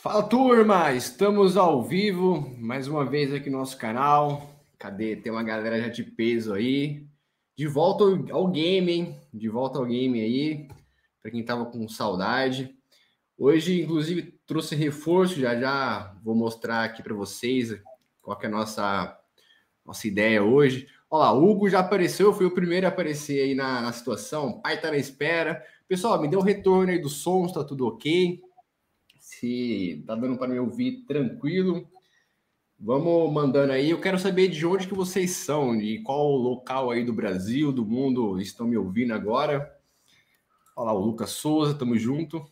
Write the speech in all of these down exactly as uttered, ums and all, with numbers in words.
Fala, turma! Estamos ao vivo mais uma vez aqui no nosso canal. Cadê? Tem uma galera já de peso aí. De volta ao, ao game, hein? De volta ao game aí, para quem tava com saudade. Hoje, inclusive, trouxe reforço, já já vou mostrar aqui para vocês qual que é a nossa, nossa ideia hoje. Olha lá, o Hugo já apareceu, foi o primeiro a aparecer aí na, na situação. O pai tá na espera. Pessoal, me deu um retorno aí do som, está tudo ok? Se tá dando para me ouvir tranquilo, vamos mandando aí. Eu quero saber de onde que vocês são, de qual local aí do Brasil, do mundo estão me ouvindo agora. Olha lá, o Lucas Souza, tamo junto.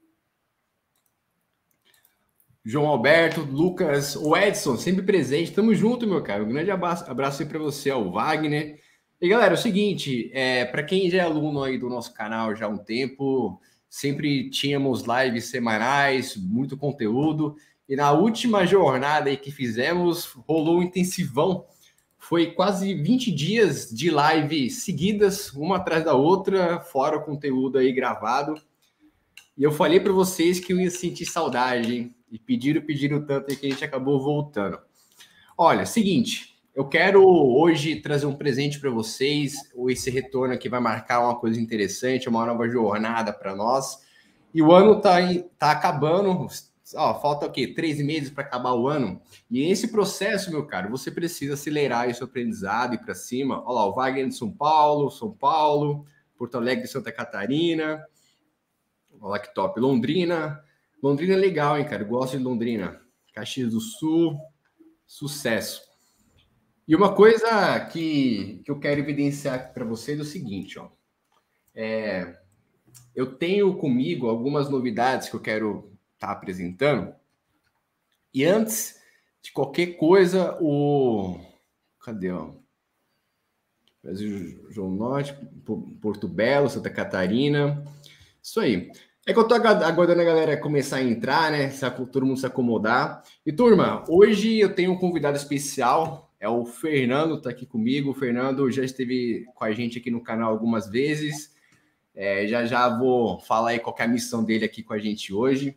João Alberto, Lucas, o Edson, sempre presente, tamo junto, meu cara. Um grande abraço, abraço aí para você, o Wagner. E galera, é o seguinte, é, para quem já é aluno aí do nosso canal já há um tempo, sempre tínhamos lives semanais, muito conteúdo. E na última jornada aí que fizemos, rolou um intensivão. Foi quase vinte dias de live seguidas, uma atrás da outra, fora o conteúdo aí gravado. E eu falei para vocês que eu ia sentir saudade, hein? E pediram, pediram tanto aí que a gente acabou voltando. Olha, seguinte, eu quero hoje trazer um presente para vocês. Esse retorno aqui vai marcar uma coisa interessante, uma nova jornada para nós. E o ano tá, tá acabando. Ó, falta o quê? Três meses para acabar o ano. E esse processo, meu caro, você precisa acelerar esse aprendizado e para cima. Olha lá, o Wagner de São Paulo, São Paulo, Porto Alegre, Santa Catarina. Olha que top. Londrina. Londrina é legal, hein, cara? Eu gosto de Londrina. Caxias do Sul. Sucesso. E uma coisa que, que eu quero evidenciar para vocês é o seguinte, ó. É, eu tenho comigo algumas novidades que eu quero estar tá apresentando. E antes de qualquer coisa, o... Cadê, ó? Brasil, João Norte, Porto Belo, Santa Catarina. Isso aí. É que eu tô aguardando a galera começar a entrar, né? Todo mundo se acomodar. E, turma, hoje eu tenho um convidado especial. É o Fernando, tá aqui comigo. O Fernando já esteve com a gente aqui no canal algumas vezes. É, já já vou falar aí qual é a missão dele aqui com a gente hoje.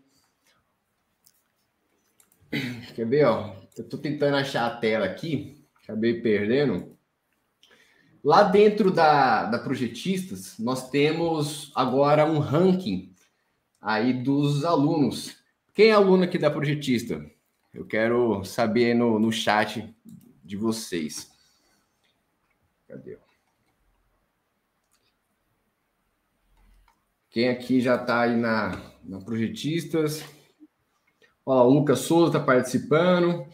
Quer ver, ó? Eu tô tentando achar a tela aqui. Acabei perdendo. Lá dentro da, da Projetistas, nós temos agora um ranking aí dos alunos. Quem é aluno aqui da Projetista? Eu quero saber no, no chat de vocês. Cadê? Quem aqui já está aí na, na Projetistas? Olha lá, o Lucas Souza está participando.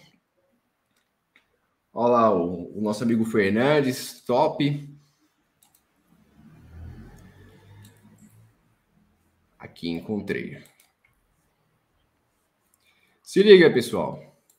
Olha lá, o, o nosso amigo Fernandes, top. Aqui encontrei. Se liga, pessoal.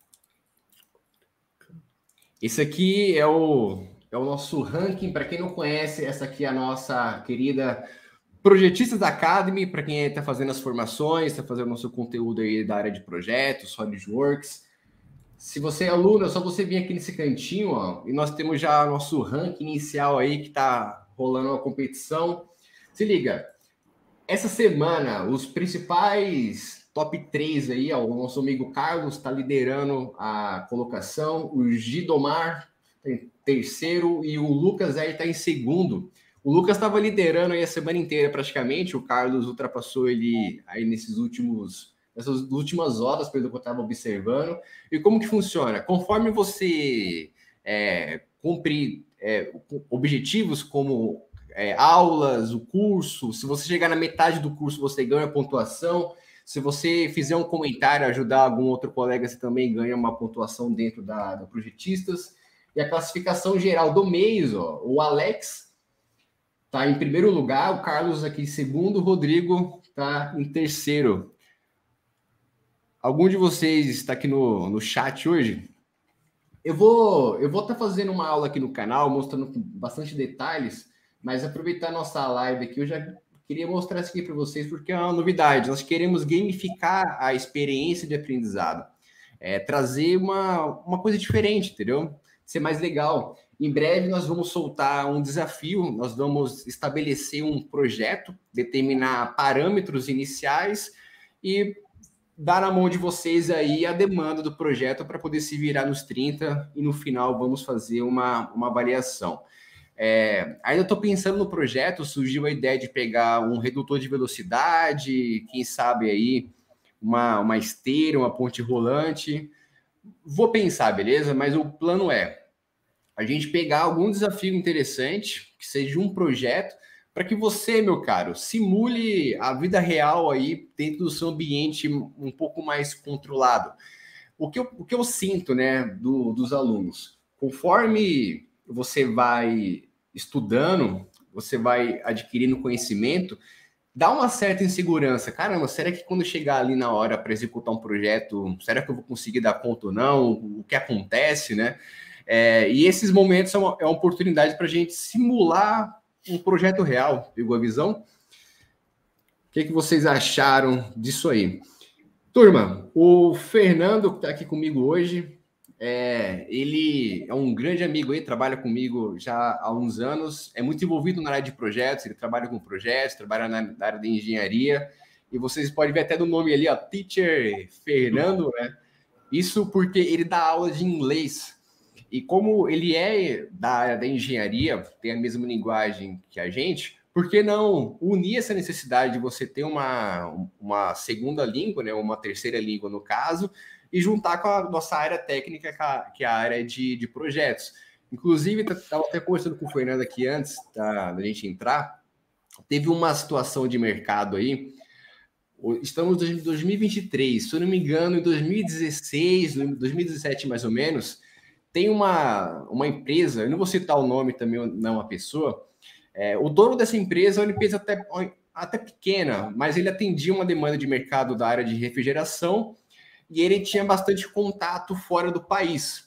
Esse aqui é o, é o nosso ranking. Para quem não conhece, essa aqui é a nossa querida Projetistas Academy. Para quem está fazendo as formações, está fazendo nosso conteúdo aí da área de projetos, SolidWorks. Se você é aluno, é só você vir aqui nesse cantinho, ó, e nós temos já nosso ranking inicial aí que está rolando uma competição. Se liga, essa semana, os principais top três aí, ó, o nosso amigo Carlos está liderando a colocação, o Gidomar em terceiro e o Lucas aí está em segundo. O Lucas estava liderando aí a semana inteira praticamente, o Carlos ultrapassou ele aí nesses últimos, nessas últimas horas, pelo que eu estava observando. E como que funciona? Conforme você é, cumprir é, objetivos como É, aulas, o curso, se você chegar na metade do curso, você ganha pontuação. Se você fizer um comentário, ajudar algum outro colega, você também ganha uma pontuação dentro da, da Projetistas. E a classificação geral do mês, ó, o Alex está em primeiro lugar, o Carlos aqui em segundo, o Rodrigo está em terceiro. Algum de vocês está aqui no, no chat hoje? Eu vou eu vou estar tá fazendo uma aula aqui no canal, mostrando com bastante detalhes, mas aproveitar a nossa live aqui, eu já queria mostrar isso aqui para vocês, porque é uma novidade. Nós queremos gamificar a experiência de aprendizado. É, trazer uma, uma coisa diferente, entendeu? Ser mais legal. Em breve, nós vamos soltar um desafio, nós vamos estabelecer um projeto, determinar parâmetros iniciais e dar na mão de vocês aí a demanda do projeto para poder se virar nos trinta e no final vamos fazer uma, uma avaliação. É, ainda estou pensando no projeto, surgiu a ideia de pegar um redutor de velocidade, quem sabe aí uma, uma esteira, uma ponte rolante. Vou pensar, beleza? Mas o plano é a gente pegar algum desafio interessante, que seja um projeto, para que você, meu caro, simule a vida real aí dentro do seu ambiente um pouco mais controlado. O que eu, o que eu sinto, né, do, dos alunos, conforme você vai estudando, você vai adquirindo conhecimento, dá uma certa insegurança. Caramba, será que quando chegar ali na hora para executar um projeto, será que eu vou conseguir dar conta ou não? O que acontece, né? É, e esses momentos são uma, é uma oportunidade para a gente simular um projeto real. Pegou a visão? O que, que vocês acharam disso aí? Turma, o Fernando, que está aqui comigo hoje, é, ele é um grande amigo aí, trabalha comigo já há uns anos, é muito envolvido na área de projetos, ele trabalha com projetos, trabalha na, na área de engenharia, e vocês podem ver até do nome ali, ó, Teacher Fernando, né? Isso porque ele dá aula de inglês. E como ele é da área da engenharia, tem a mesma linguagem que a gente, por que não unir essa necessidade de você ter uma, uma segunda língua, né, uma terceira língua no caso, e juntar com a nossa área técnica, que é a área de, de projetos. Inclusive, estava até conversando com o Fernando aqui antes da, da gente entrar, teve uma situação de mercado aí, estamos em dois mil e vinte e três, se eu não me engano, em dois mil e dezesseis, dois mil e dezessete mais ou menos, tem uma, uma empresa, eu não vou citar o nome também, não a pessoa, é, o dono dessa empresa é uma empresa até, até pequena, mas ele atendia uma demanda de mercado da área de refrigeração e ele tinha bastante contato fora do país.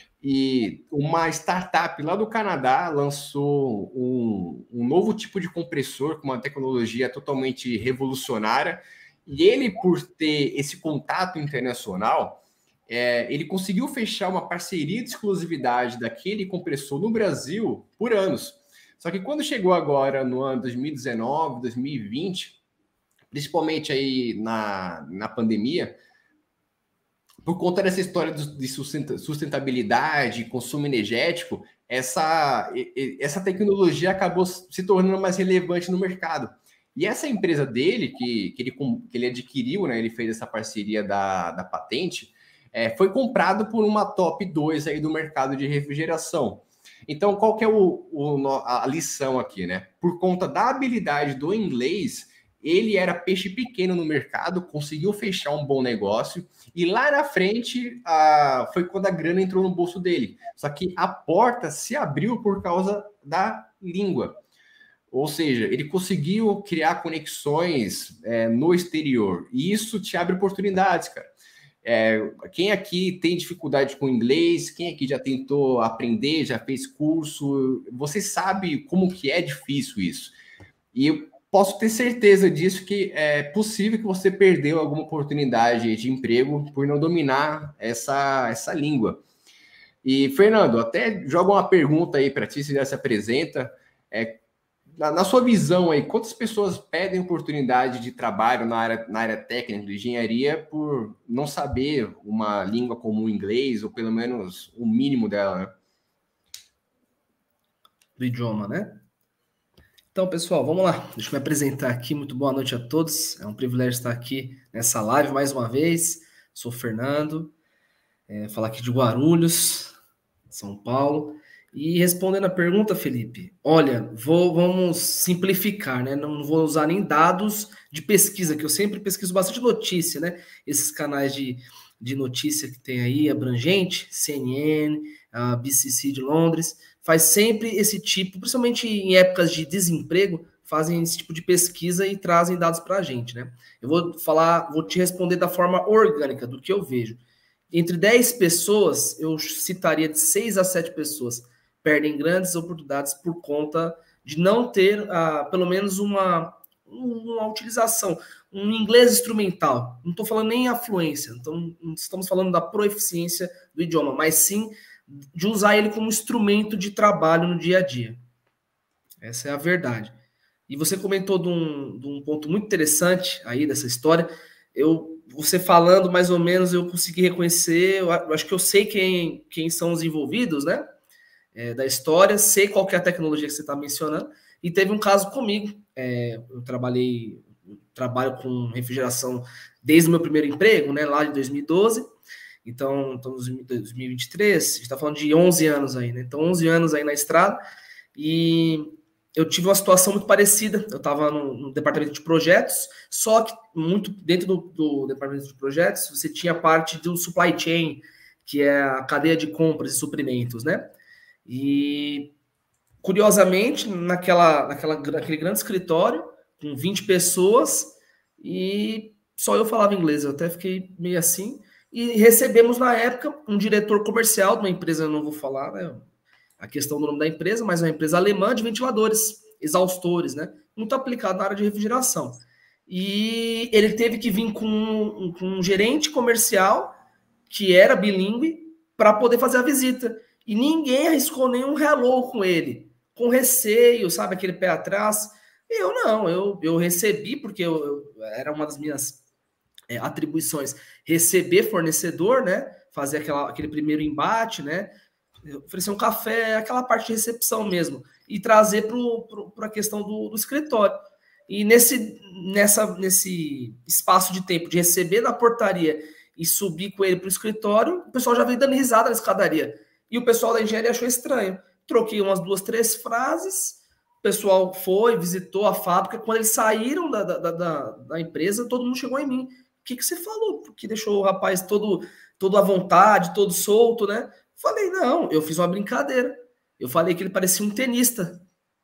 E uma startup lá do Canadá lançou um, um novo tipo de compressor com uma tecnologia totalmente revolucionária e ele, por ter esse contato internacional, É, ele conseguiu fechar uma parceria de exclusividade daquele compressor no Brasil por anos. Só que quando chegou agora no ano dois mil e dezenove, dois mil e vinte, principalmente aí na, na pandemia, por conta dessa história de sustentabilidade, consumo energético, essa, essa tecnologia acabou se tornando mais relevante no mercado. E essa empresa dele, que, que, ele, que ele adquiriu, né, ele fez essa parceria da, da patente, É, foi comprado por uma top dois aí do mercado de refrigeração. Então, qual que é o, o, a lição aqui, né? Por conta da habilidade do inglês, ele era peixe pequeno no mercado, conseguiu fechar um bom negócio, e lá na frente a, foi quando a grana entrou no bolso dele. Só que a porta se abriu por causa da língua. Ou seja, ele conseguiu criar conexões é, no exterior, e isso te abre oportunidades, cara. É, quem aqui tem dificuldade com inglês, quem aqui já tentou aprender, já fez curso, você sabe como que é difícil isso. E eu posso ter certeza disso, que é possível que você perdeu alguma oportunidade de emprego por não dominar essa, essa língua. E, Fernando, até joga uma pergunta aí para ti, se já se apresenta. É, Na, na sua visão aí, quantas pessoas pedem oportunidade de trabalho na área, na área técnica de engenharia por não saber uma língua como o inglês, ou pelo menos o mínimo dela, né? Do idioma, né? Então, pessoal, vamos lá. Deixa eu me apresentar aqui. Muito boa noite a todos. É um privilégio estar aqui nessa live mais uma vez. Sou o Fernando, é, falar aqui de Guarulhos, São Paulo. E respondendo a pergunta, Felipe, olha, vou, vamos simplificar, né? Não vou usar nem dados de pesquisa, que eu sempre pesquiso bastante notícia, né? Esses canais de, de notícia que tem aí, abrangente, C N N, a B C C de Londres, faz sempre esse tipo, principalmente em épocas de desemprego, fazem esse tipo de pesquisa e trazem dados para a gente, né? Eu vou falar, vou te responder da forma orgânica, do que eu vejo. Entre dez pessoas, eu citaria de seis a sete pessoas perdem grandes oportunidades por conta de não ter, uh, pelo menos, uma, uma utilização, um inglês instrumental. Não estou falando nem a fluência, então não estamos falando da proeficiência do idioma, mas sim de usar ele como instrumento de trabalho no dia a dia. Essa é a verdade. E você comentou de um, de um ponto muito interessante aí dessa história. Eu você falando mais ou menos, eu consegui reconhecer, eu acho que eu sei quem, quem são os envolvidos, né? É, da história, sei qual que é a tecnologia que você está mencionando, e teve um caso comigo. É, eu trabalhei, eu trabalho com refrigeração desde o meu primeiro emprego, né? Lá de dois mil e doze. Então, estamos em dois mil e vinte e três, a gente está falando de onze anos aí, né? Então, onze anos aí na estrada, e eu tive uma situação muito parecida. Eu estava no, no departamento de projetos, só que muito dentro do, do departamento de projetos, você tinha a parte do supply chain, que é a cadeia de compras e suprimentos, né? E, curiosamente, naquela, naquela, naquele grande escritório, com vinte pessoas, e só eu falava inglês, eu até fiquei meio assim. E recebemos, na época, um diretor comercial de uma empresa, eu não vou falar, né? A questão do nome da empresa, mas é uma empresa alemã de ventiladores, exaustores, né? Muito aplicado na área de refrigeração. E ele teve que vir com um, com um gerente comercial que era bilíngue para poder fazer a visita. E ninguém arriscou nenhum hello com ele, com receio, sabe, aquele pé atrás. Eu não, eu, eu recebi, porque eu, eu, era uma das minhas é, atribuições, receber fornecedor, né? Fazer aquela, aquele primeiro embate, né? Oferecer um café, aquela parte de recepção mesmo, e trazer para a questão do, do escritório. E nesse, nessa, nesse espaço de tempo de receber da portaria e subir com ele para o escritório, o pessoal já veio dando risada na escadaria. E o pessoal da engenharia achou estranho. Troquei umas duas, três frases, o pessoal foi, visitou a fábrica. Quando eles saíram da, da, da, da empresa, todo mundo chegou em mim. O que, que você falou? Porque deixou o rapaz todo, todo à vontade, todo solto, né? Falei, não, eu fiz uma brincadeira. Eu falei que ele parecia um tenista,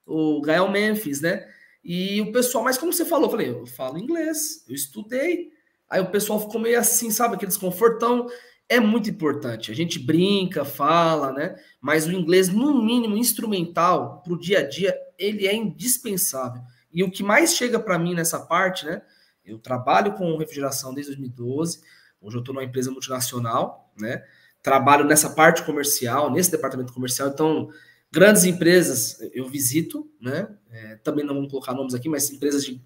o Gael Memphis, né? E o pessoal, mas como você falou? Eu falei, eu falo inglês, eu estudei. Aí o pessoal ficou meio assim, sabe, aquele desconfortão. É muito importante. A gente brinca, fala, né? Mas o inglês, no mínimo, instrumental, para o dia a dia, ele é indispensável. E o que mais chega para mim nessa parte, né? Eu trabalho com refrigeração desde dois mil e doze. Hoje eu estou numa empresa multinacional, né? Trabalho nessa parte comercial, nesse departamento comercial. Então, grandes empresas eu visito, né? É, também não vamos colocar nomes aqui, mas empresas de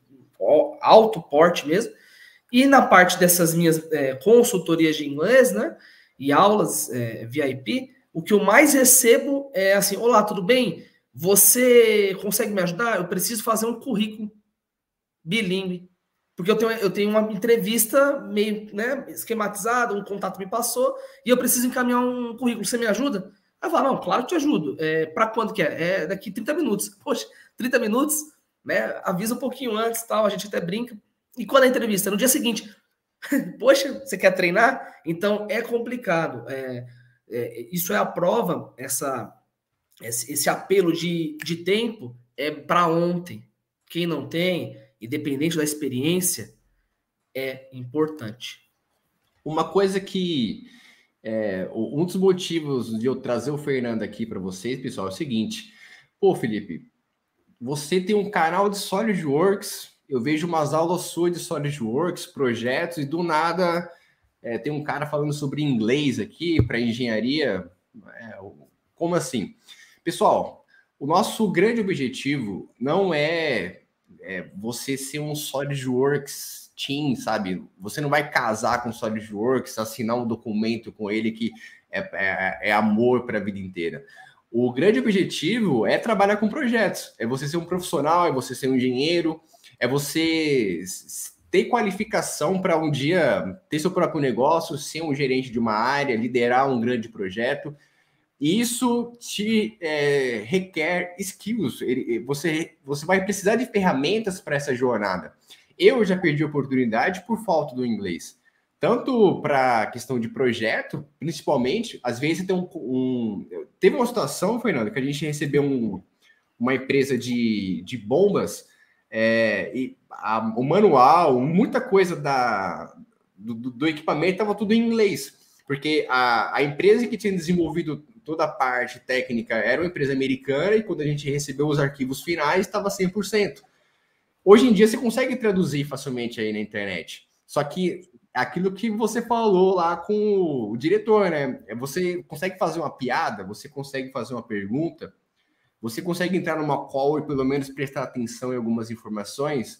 alto porte mesmo. E na parte dessas minhas é, consultorias de inglês, né? E aulas é, V I P, o que eu mais recebo é assim: olá, tudo bem? Você consegue me ajudar? Eu preciso fazer um currículo bilíngue. Porque eu tenho, eu tenho uma entrevista meio, né, esquematizada, um contato me passou, e eu preciso encaminhar um currículo. Você me ajuda? Aí eu falo, não, claro que te ajudo. É, para quando que é? É daqui trinta minutos. Poxa, trinta minutos, né? Avisa um pouquinho antes, tal, a gente até brinca. E quando é a entrevista? No dia seguinte. Poxa, você quer treinar? Então é complicado. É, é, isso é a prova, essa, esse, esse apelo de, de tempo é para ontem. Quem não tem, independente da experiência, é importante. Uma coisa que é, um dos motivos de eu trazer o Fernando aqui para vocês, pessoal, é o seguinte. Pô, Felipe, você tem um canal de SolidWorks, eu vejo umas aulas suas de SolidWorks, projetos, e do nada é, tem um cara falando sobre inglês aqui para engenharia. É, como assim? Pessoal, o nosso grande objetivo não é, é você ser um SolidWorks team, sabe? Você não vai casar com SolidWorks, assinar um documento com ele que é, é, é amor para a vida inteira. O grande objetivo é trabalhar com projetos, é você ser um profissional, é você ser um engenheiro, é você ter qualificação para um dia ter seu próprio negócio, ser um gerente de uma área, liderar um grande projeto. Isso te é, requer skills. Você, você vai precisar de ferramentas para essa jornada. Eu já perdi a oportunidade por falta do inglês. Tanto para a questão de projeto, principalmente, às vezes tem um, um... Teve uma situação, Fernando, que a gente recebeu um, uma empresa de, de bombas, é, e a, o manual, muita coisa da, do, do equipamento estava tudo em inglês, porque a, a empresa que tinha desenvolvido toda a parte técnica era uma empresa americana, e quando a gente recebeu os arquivos finais, estava cem por cento. Hoje em dia, você consegue traduzir facilmente aí na internet. Só que aquilo que você falou lá com o diretor, né? Você consegue fazer uma piada, você consegue fazer uma pergunta, você consegue entrar numa call e pelo menos prestar atenção em algumas informações,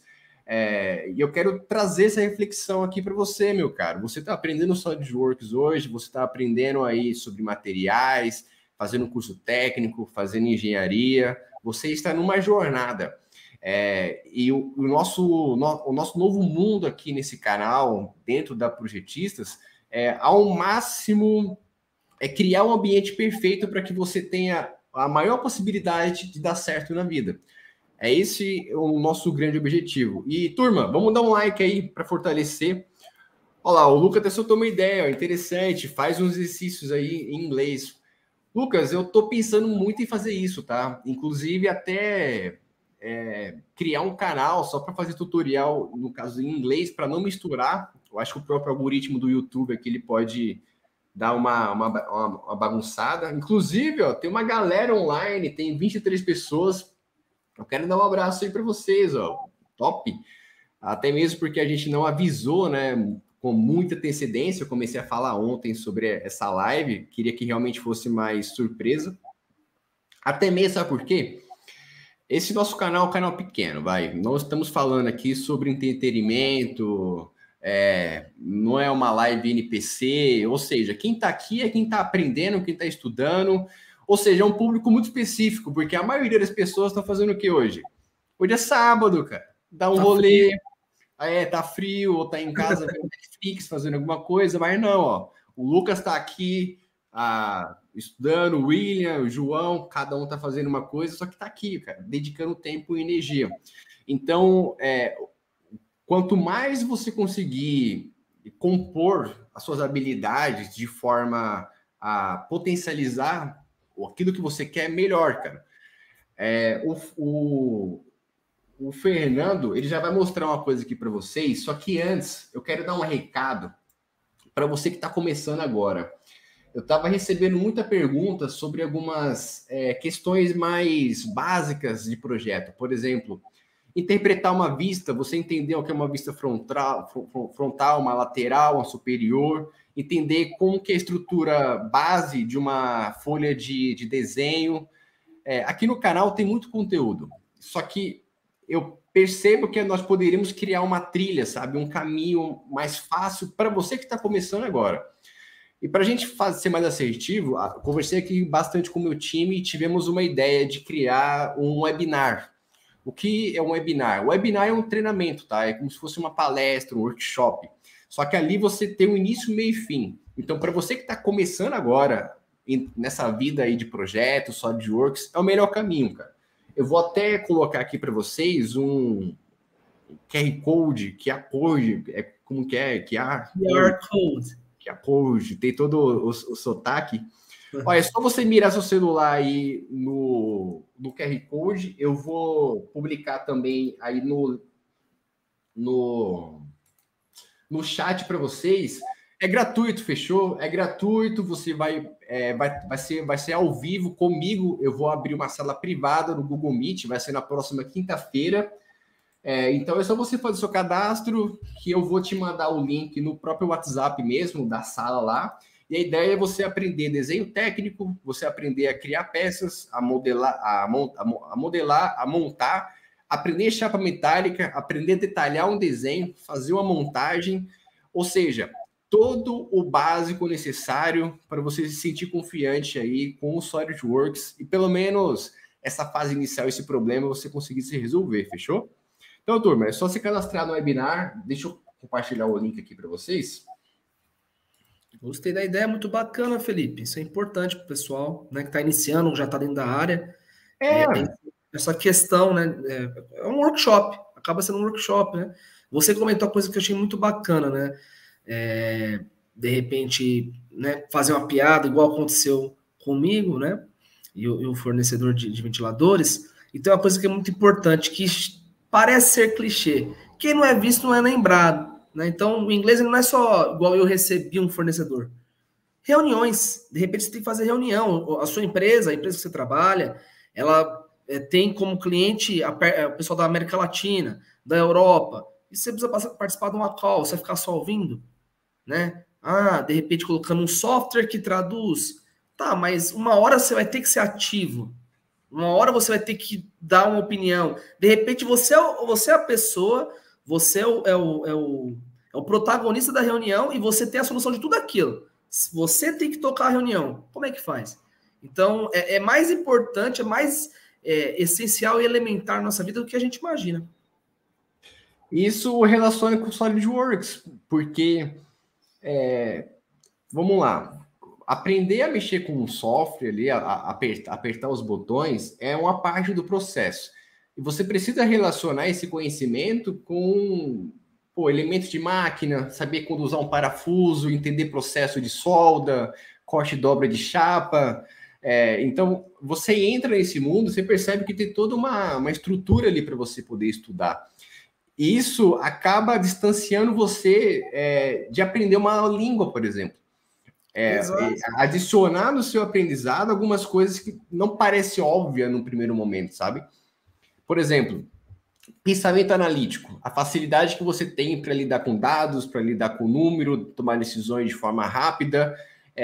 É, e eu quero trazer essa reflexão aqui para você, meu caro. Você está aprendendo SolidWorks hoje, você está aprendendo aí sobre materiais, fazendo curso técnico, fazendo engenharia, você está numa jornada. É, e o, o, nosso, no, o nosso novo mundo aqui nesse canal, dentro da Projetistas, é ao máximo é criar um ambiente perfeito para que você tenha a maior possibilidade de dar certo na vida. É esse o nosso grande objetivo. E, turma, vamos dar um like aí para fortalecer. Olha lá, o Lucas até soltou uma ideia, ó, interessante, faz uns exercícios aí em inglês. Lucas, eu tô pensando muito em fazer isso, tá? Inclusive até é, criar um canal só para fazer tutorial, no caso em inglês, para não misturar. Eu acho que o próprio algoritmo do YouTube aqui ele pode dar uma, uma, uma, uma bagunçada. Inclusive, ó, tem uma galera online, tem vinte e três pessoas. Eu quero dar um abraço aí para vocês, ó. Top! Até mesmo porque a gente não avisou, né? Com muita antecedência. Eu comecei a falar ontem sobre essa live. Queria que realmente fosse mais surpresa. Até mesmo, sabe por quê? Esse nosso canal é um canal pequeno, vai. Nós estamos falando aqui sobre entretenimento, é, não é uma live N P C, ou seja, quem está aqui é quem está aprendendo, quem está estudando, ou seja, é um público muito específico, porque a maioria das pessoas estão fazendo o que hoje? Hoje é sábado, cara. Dá um tá rolê, frio. É, tá frio, ou tá em casa vendo Netflix, fazendo alguma coisa, mas não, ó. O Lucas está aqui a, estudando, o William, o João, cada um tá fazendo uma coisa, só que tá aqui, cara, dedicando tempo e energia. Então, é, quanto mais você conseguir compor as suas habilidades de forma a potencializar aquilo que você quer, melhor, cara. É, o, o, o Fernando, ele já vai mostrar uma coisa aqui para vocês, só que antes eu quero dar um recado para você que está começando agora. Eu estava recebendo muita pergunta sobre algumas é, questões mais básicas de projeto. Por exemplo, interpretar uma vista, você entender o que é uma vista frontal, frontal, uma lateral, uma superior, entender como que é a estrutura base de uma folha de, de desenho. É, aqui no canal tem muito conteúdo, só que eu percebo que nós poderíamos criar uma trilha, sabe? Um caminho mais fácil para você que está começando agora. E para a gente fazer, ser mais assertivo, conversei aqui bastante com o meu time e tivemos uma ideia de criar um webinar. O que é um webinar? O webinar é um treinamento, tá? É como se fosse uma palestra, um workshop. Só que ali você tem um início, meio e fim. Então, para você que está começando agora nessa vida aí de projetos, SolidWorks, é o melhor caminho, cara. Eu vou até colocar aqui para vocês um Q R Code, que a code, é como que é? Que a Q R Code. Que a code, tem todo o, o, o sotaque. Olha, é só você mirar seu celular aí no, no Q R Code. Eu vou publicar também aí no, no, no chat para vocês. É gratuito, fechou? É gratuito. Você vai, é, vai, vai, ser, vai ser ao vivo comigo. Eu vou abrir uma sala privada no Google Meet. Vai ser na próxima quinta-feira. É, então é só você fazer seu cadastro, que eu vou te mandar o link no próprio WhatsApp mesmo, da sala lá. E a ideia é você aprender desenho técnico, você aprender a criar peças, a modelar, a, a modelar, a montar, aprender chapa metálica, aprender a detalhar um desenho, fazer uma montagem, ou seja, todo o básico necessário para você se sentir confiante aí com o SolidWorks e pelo menos essa fase inicial, esse problema, você conseguir se resolver, fechou? Então, turma, é só se cadastrar no webinar. Deixa eu compartilhar o link aqui para vocês. Gostei da ideia, muito bacana, Felipe. Isso é importante para o pessoal, né, que está iniciando, já está dentro da área. É. é. Essa questão, né? É, é um workshop, acaba sendo um workshop, né? Você comentou uma coisa que eu achei muito bacana, né? É, de repente, né, fazer uma piada, igual aconteceu comigo, né? E o, e o fornecedor de, de ventiladores. Então, é uma coisa que é muito importante, que parece ser clichê. Quem não é visto não é lembrado. Né? Então, o inglês não é só igual eu recebi um fornecedor. Reuniões. De repente, você tem que fazer reunião. A sua empresa, a empresa que você trabalha, ela é, tem como cliente a, a, o pessoal da América Latina, da Europa. E você precisa participar de uma call, você vai ficar só ouvindo. Né? Ah, de repente, colocando um software que traduz. Tá, mas uma hora você vai ter que ser ativo. Uma hora você vai ter que dar uma opinião. De repente, você é, você é a pessoa você é o, é o, é o, é o protagonista da reunião e você tem a solução de tudo aquilo. Você tem que tocar a reunião. Como é que faz? Então, é, é mais importante, é mais é, essencial e elementar na nossa vida do que a gente imagina. Isso relaciona com o SolidWorks, porque, é, vamos lá, aprender a mexer com um software ali, a, a apertar, apertar os botões, é uma parte do processo. E você precisa relacionar esse conhecimento com pô, elementos de máquina, saber quando usar um parafuso, entender processo de solda, corte e dobra de chapa. É, então, você entra nesse mundo, você percebe que tem toda uma, uma estrutura ali para você poder estudar. E isso acaba distanciando você é, de aprender uma língua, por exemplo. É, adicionar no seu aprendizado algumas coisas que não parecem óbvias no primeiro momento, sabe? Por exemplo, pensamento analítico, a facilidade que você tem para lidar com dados, para lidar com número, tomar decisões de forma rápida.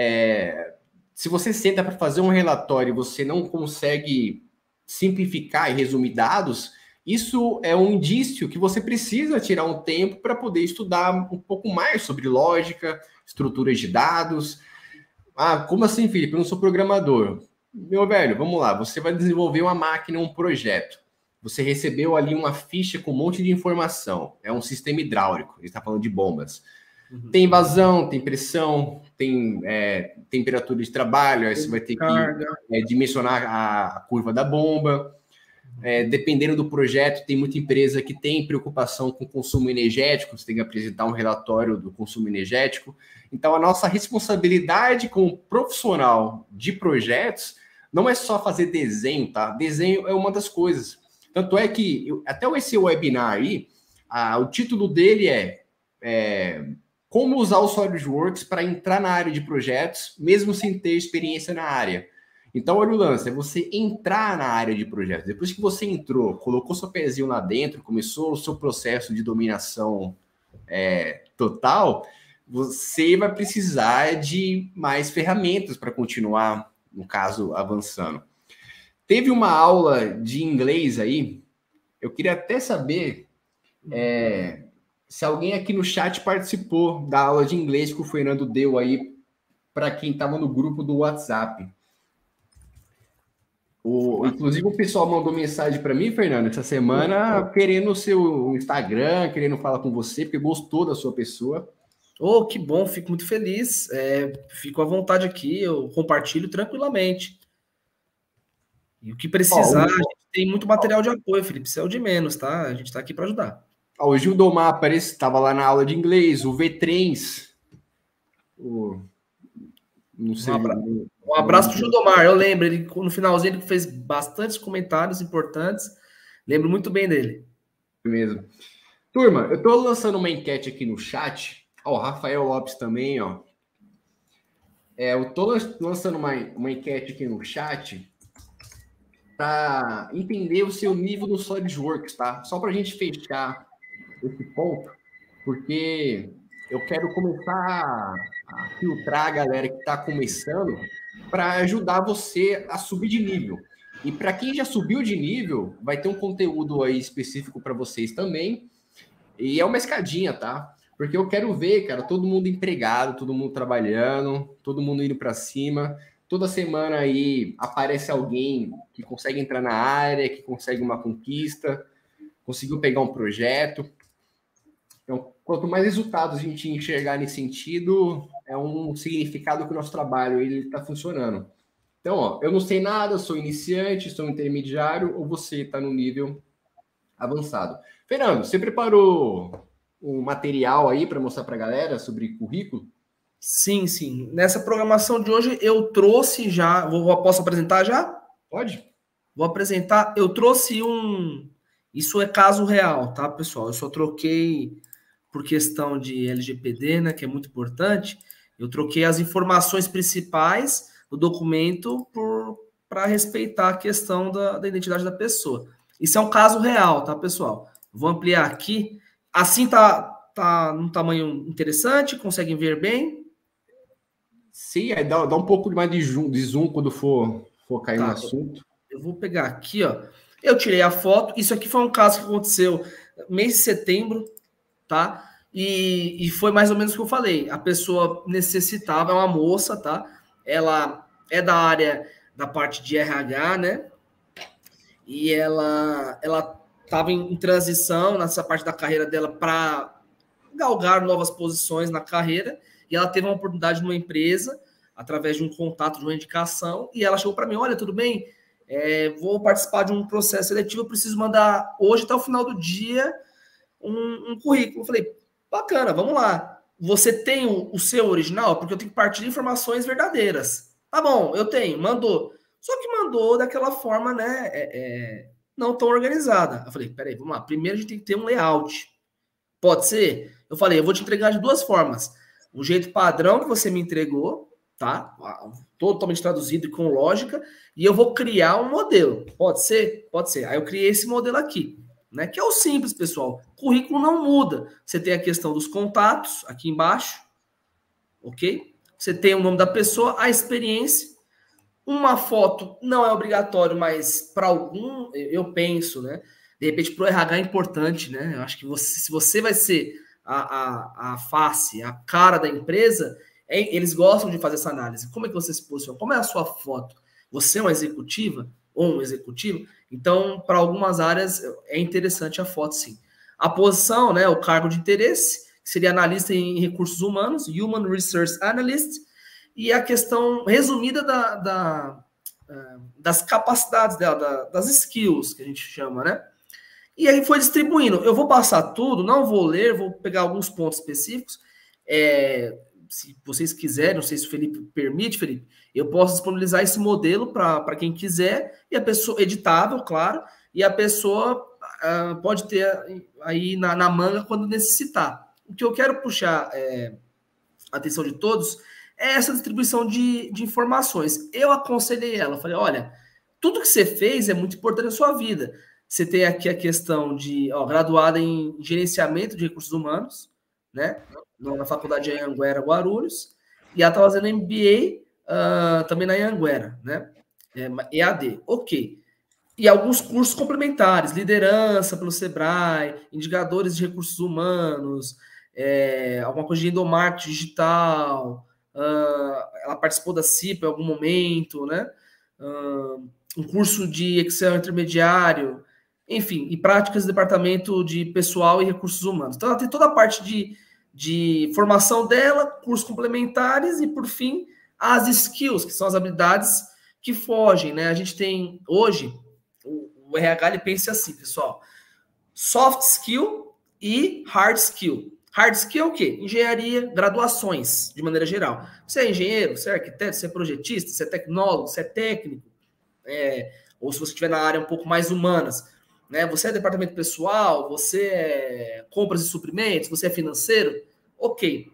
É, se você senta para fazer um relatório e você não consegue simplificar e resumir dados, isso é um indício que você precisa tirar um tempo para poder estudar um pouco mais sobre lógica, estruturas de dados. Ah, como assim, Felipe? Eu não sou programador. Meu velho, vamos lá. Você vai desenvolver uma máquina, um projeto. Você recebeu ali uma ficha com um monte de informação. É um sistema hidráulico. A gente está falando de bombas. Uhum. Tem vazão, tem pressão, tem é, temperatura de trabalho. Aí você vai ter Carga. que é, dimensionar a, a curva da bomba. É, dependendo do projeto, tem muita empresa que tem preocupação com consumo energético, você tem que apresentar um relatório do consumo energético. Então, a nossa responsabilidade como profissional de projetos não é só fazer desenho, tá? Desenho é uma das coisas. Tanto é que, eu, até esse webinar aí, a, o título dele é, é Como usar o SolidWorks para entrar na área de projetos, mesmo sem ter experiência na área. Então, olha o lance, é você entrar na área de projetos. Depois que você entrou, colocou seu pezinho lá dentro, começou o seu processo de dominação é, total, você vai precisar de mais ferramentas para continuar, no caso, avançando. Teve uma aula de inglês aí, eu queria até saber é, se alguém aqui no chat participou da aula de inglês que o Fernando deu aí para quem estava no grupo do WhatsApp. O, inclusive, o pessoal mandou mensagem para mim, Fernando, essa semana, querendo o seu Instagram, querendo falar com você, porque gostou da sua pessoa. Oh, que bom, fico muito feliz. É, fico à vontade aqui, eu compartilho tranquilamente. E o que precisar, oh, o... a gente tem muito material de apoio, Felipe, isso é o de menos, tá? A gente está aqui para ajudar. Oh, o Gildomar aparece, estava lá na aula de inglês, o V-Trens. O... Não sei. Um abraço, um abraço para o Gildomar, eu lembro, ele, no finalzinho ele fez bastantes comentários importantes, lembro muito bem dele. Mesmo. Turma, eu estou lançando uma enquete aqui no chat, ó, o Rafael Lopes também, ó. É, eu estou lançando uma, uma enquete aqui no chat para entender o seu nível no SolidWorks, tá? Só para a gente fechar esse ponto, porque eu quero começar a filtrar a galera que está começando para ajudar você a subir de nível. E para quem já subiu de nível, vai ter um conteúdo aí específico para vocês também. E é uma escadinha, tá? Porque eu quero ver, cara, todo mundo empregado, todo mundo trabalhando, todo mundo indo para cima. Toda semana aí aparece alguém que consegue entrar na área, que consegue uma conquista, conseguiu pegar um projeto. Então, quanto mais resultados a gente enxergar nesse sentido, é um significado que o nosso trabalho está funcionando. Então, ó, eu não sei nada, sou iniciante, sou intermediário, ou você está no nível avançado. Fernando, você preparou um material aí para mostrar para a galera sobre currículo? Sim, sim. Nessa programação de hoje eu trouxe já... Vou, posso apresentar já? Pode. Vou apresentar. Eu trouxe um... Isso é caso real, tá, pessoal? Eu só troquei por questão de L G P D, né, que é muito importante. Eu troquei as informações principais do documento para respeitar a questão da, da identidade da pessoa. Isso é um caso real, tá, pessoal? Vou ampliar aqui. Assim tá, tá num tamanho interessante, conseguem ver bem? Sim, aí dá, dá um pouco mais de zoom, de zoom quando for, for cair tá, no assunto. Eu vou pegar aqui, ó. Eu tirei a foto. Isso aqui foi um caso que aconteceu mês de setembro, tá? E, e foi mais ou menos o que eu falei. A pessoa necessitava, é uma moça, tá? Ela é da área da parte de R H, né? E ela ela estava em, em transição nessa parte da carreira dela para galgar novas posições na carreira, e ela teve uma oportunidade numa empresa através de um contato, de uma indicação, e ela chegou para mim: olha, tudo bem, é, vou participar de um processo seletivo, eu preciso mandar hoje até o final do dia um, um currículo. Eu falei: bacana, vamos lá. Você tem o, o seu original? Porque eu tenho que partir de informações verdadeiras. Tá bom, eu tenho, mandou. Só que mandou daquela forma, né, é, é, não tão organizada. Eu falei: peraí, vamos lá. Primeiro a gente tem que ter um layout. Pode ser? Eu falei: eu vou te entregar de duas formas. O jeito padrão que você me entregou, tá? Totalmente traduzido e com lógica. E eu vou criar um modelo. Pode ser? Pode ser. Aí eu criei esse modelo aqui, né? Que é o simples, pessoal. O currículo não muda. Você tem a questão dos contatos aqui embaixo, ok? Você tem o nome da pessoa, a experiência. Uma foto não é obrigatório, mas para algum, eu penso, né? De repente, para o R H é importante, né? Eu acho que você, se você vai ser a, a, a face, a cara da empresa, é, eles gostam de fazer essa análise. Como é que você se posiciona? Como é a sua foto? Você é uma executiva ou um executivo? Então, para algumas áreas, é interessante a foto, sim. A posição, né? O cargo de interesse, que seria analista em recursos humanos, Human Resource Analyst, e a questão resumida da, da, das capacidades dela, da, das skills, que a gente chama, né? E aí foi distribuindo. Eu vou passar tudo, não vou ler, vou pegar alguns pontos específicos. É, se vocês quiserem, não sei se o Felipe permite, Felipe, eu posso disponibilizar esse modelo para quem quiser, e a pessoa, editável, claro, e a pessoa uh, pode ter aí na, na manga quando necessitar. O que eu quero puxar é, a atenção de todos é essa distribuição de, de informações. Eu aconselhei ela, falei: olha, tudo que você fez é muito importante na sua vida. Você tem aqui a questão de, ó, graduada em gerenciamento de recursos humanos, né? Na faculdade de Anhanguera, Guarulhos, e ela está fazendo M B A uh, também na Anhanguera, né? É, E A D, ok. E alguns cursos complementares, liderança pelo Sebrae, indicadores de recursos humanos, é, alguma coisa de endomarketing digital, uh, ela participou da C I P em algum momento, né? Uh, um curso de Excel intermediário, enfim, e práticas de departamento de pessoal e recursos humanos. Então, ela tem toda a parte de, de formação dela, cursos complementares e, por fim, as skills, que são as habilidades que fogem, né? A gente tem, hoje, o, o R H, ele pensa assim, pessoal: soft skill e hard skill. Hard skill é o quê? Engenharia, graduações, de maneira geral. Você é engenheiro, você é arquiteto, você é projetista, você é tecnólogo, você é técnico, é, ou se você estiver na área um pouco mais humanas, né? Você é departamento pessoal, você é compras e suprimentos, você é financeiro, ok.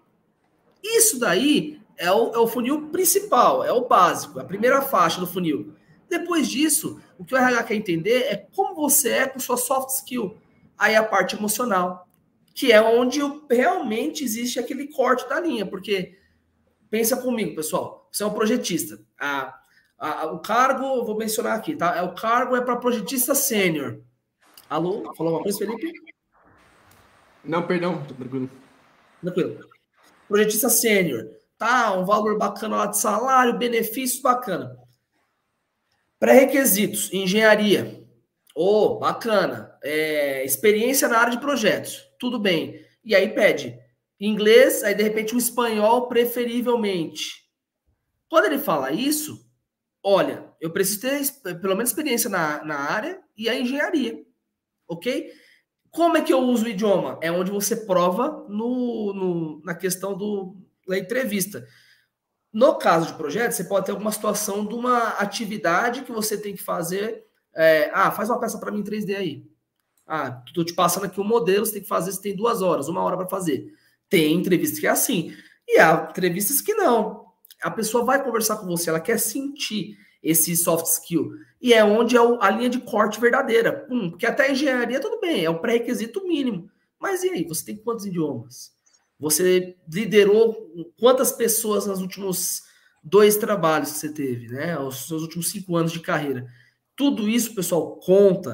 Isso daí é o, é o funil principal, é o básico, a primeira faixa do funil. Depois disso, o que o R H quer entender é como você é com sua soft skill. Aí a parte emocional, que é onde realmente existe aquele corte da linha, porque pensa comigo, pessoal, você é um projetista. A, a, o cargo, vou mencionar aqui, tá? O cargo é para projetista sênior. Alô? Falou uma coisa, Felipe? Não, perdão, tô tranquilo. Tranquilo. Projetista sênior. Tá, um valor bacana lá de salário, benefícios bacana. Pré-requisitos, engenharia. Oh, bacana. É, experiência na área de projetos. Tudo bem. E aí pede inglês, aí de repente um espanhol preferivelmente. Quando ele fala isso, olha, eu preciso ter pelo menos experiência na, na área e a engenharia. Ok? Como é que eu uso o idioma? É onde você prova no, no, na questão do, da entrevista. No caso de projeto, você pode ter alguma situação de uma atividade que você tem que fazer. É, ah, faz uma peça para mim em três D aí. Ah, estou te passando aqui um modelo, você tem que fazer, você tem duas horas, uma hora para fazer. Tem entrevistas que é assim. E há entrevistas que não. A pessoa vai conversar com você, ela quer sentir esse soft skill. E é onde é a linha de corte verdadeira. Hum, porque até a engenharia, tudo bem, é o pré-requisito mínimo. Mas e aí, você tem quantos idiomas? Você liderou quantas pessoas nos últimos dois trabalhos que você teve, né? Os seus últimos cinco anos de carreira. Tudo isso, pessoal, conta.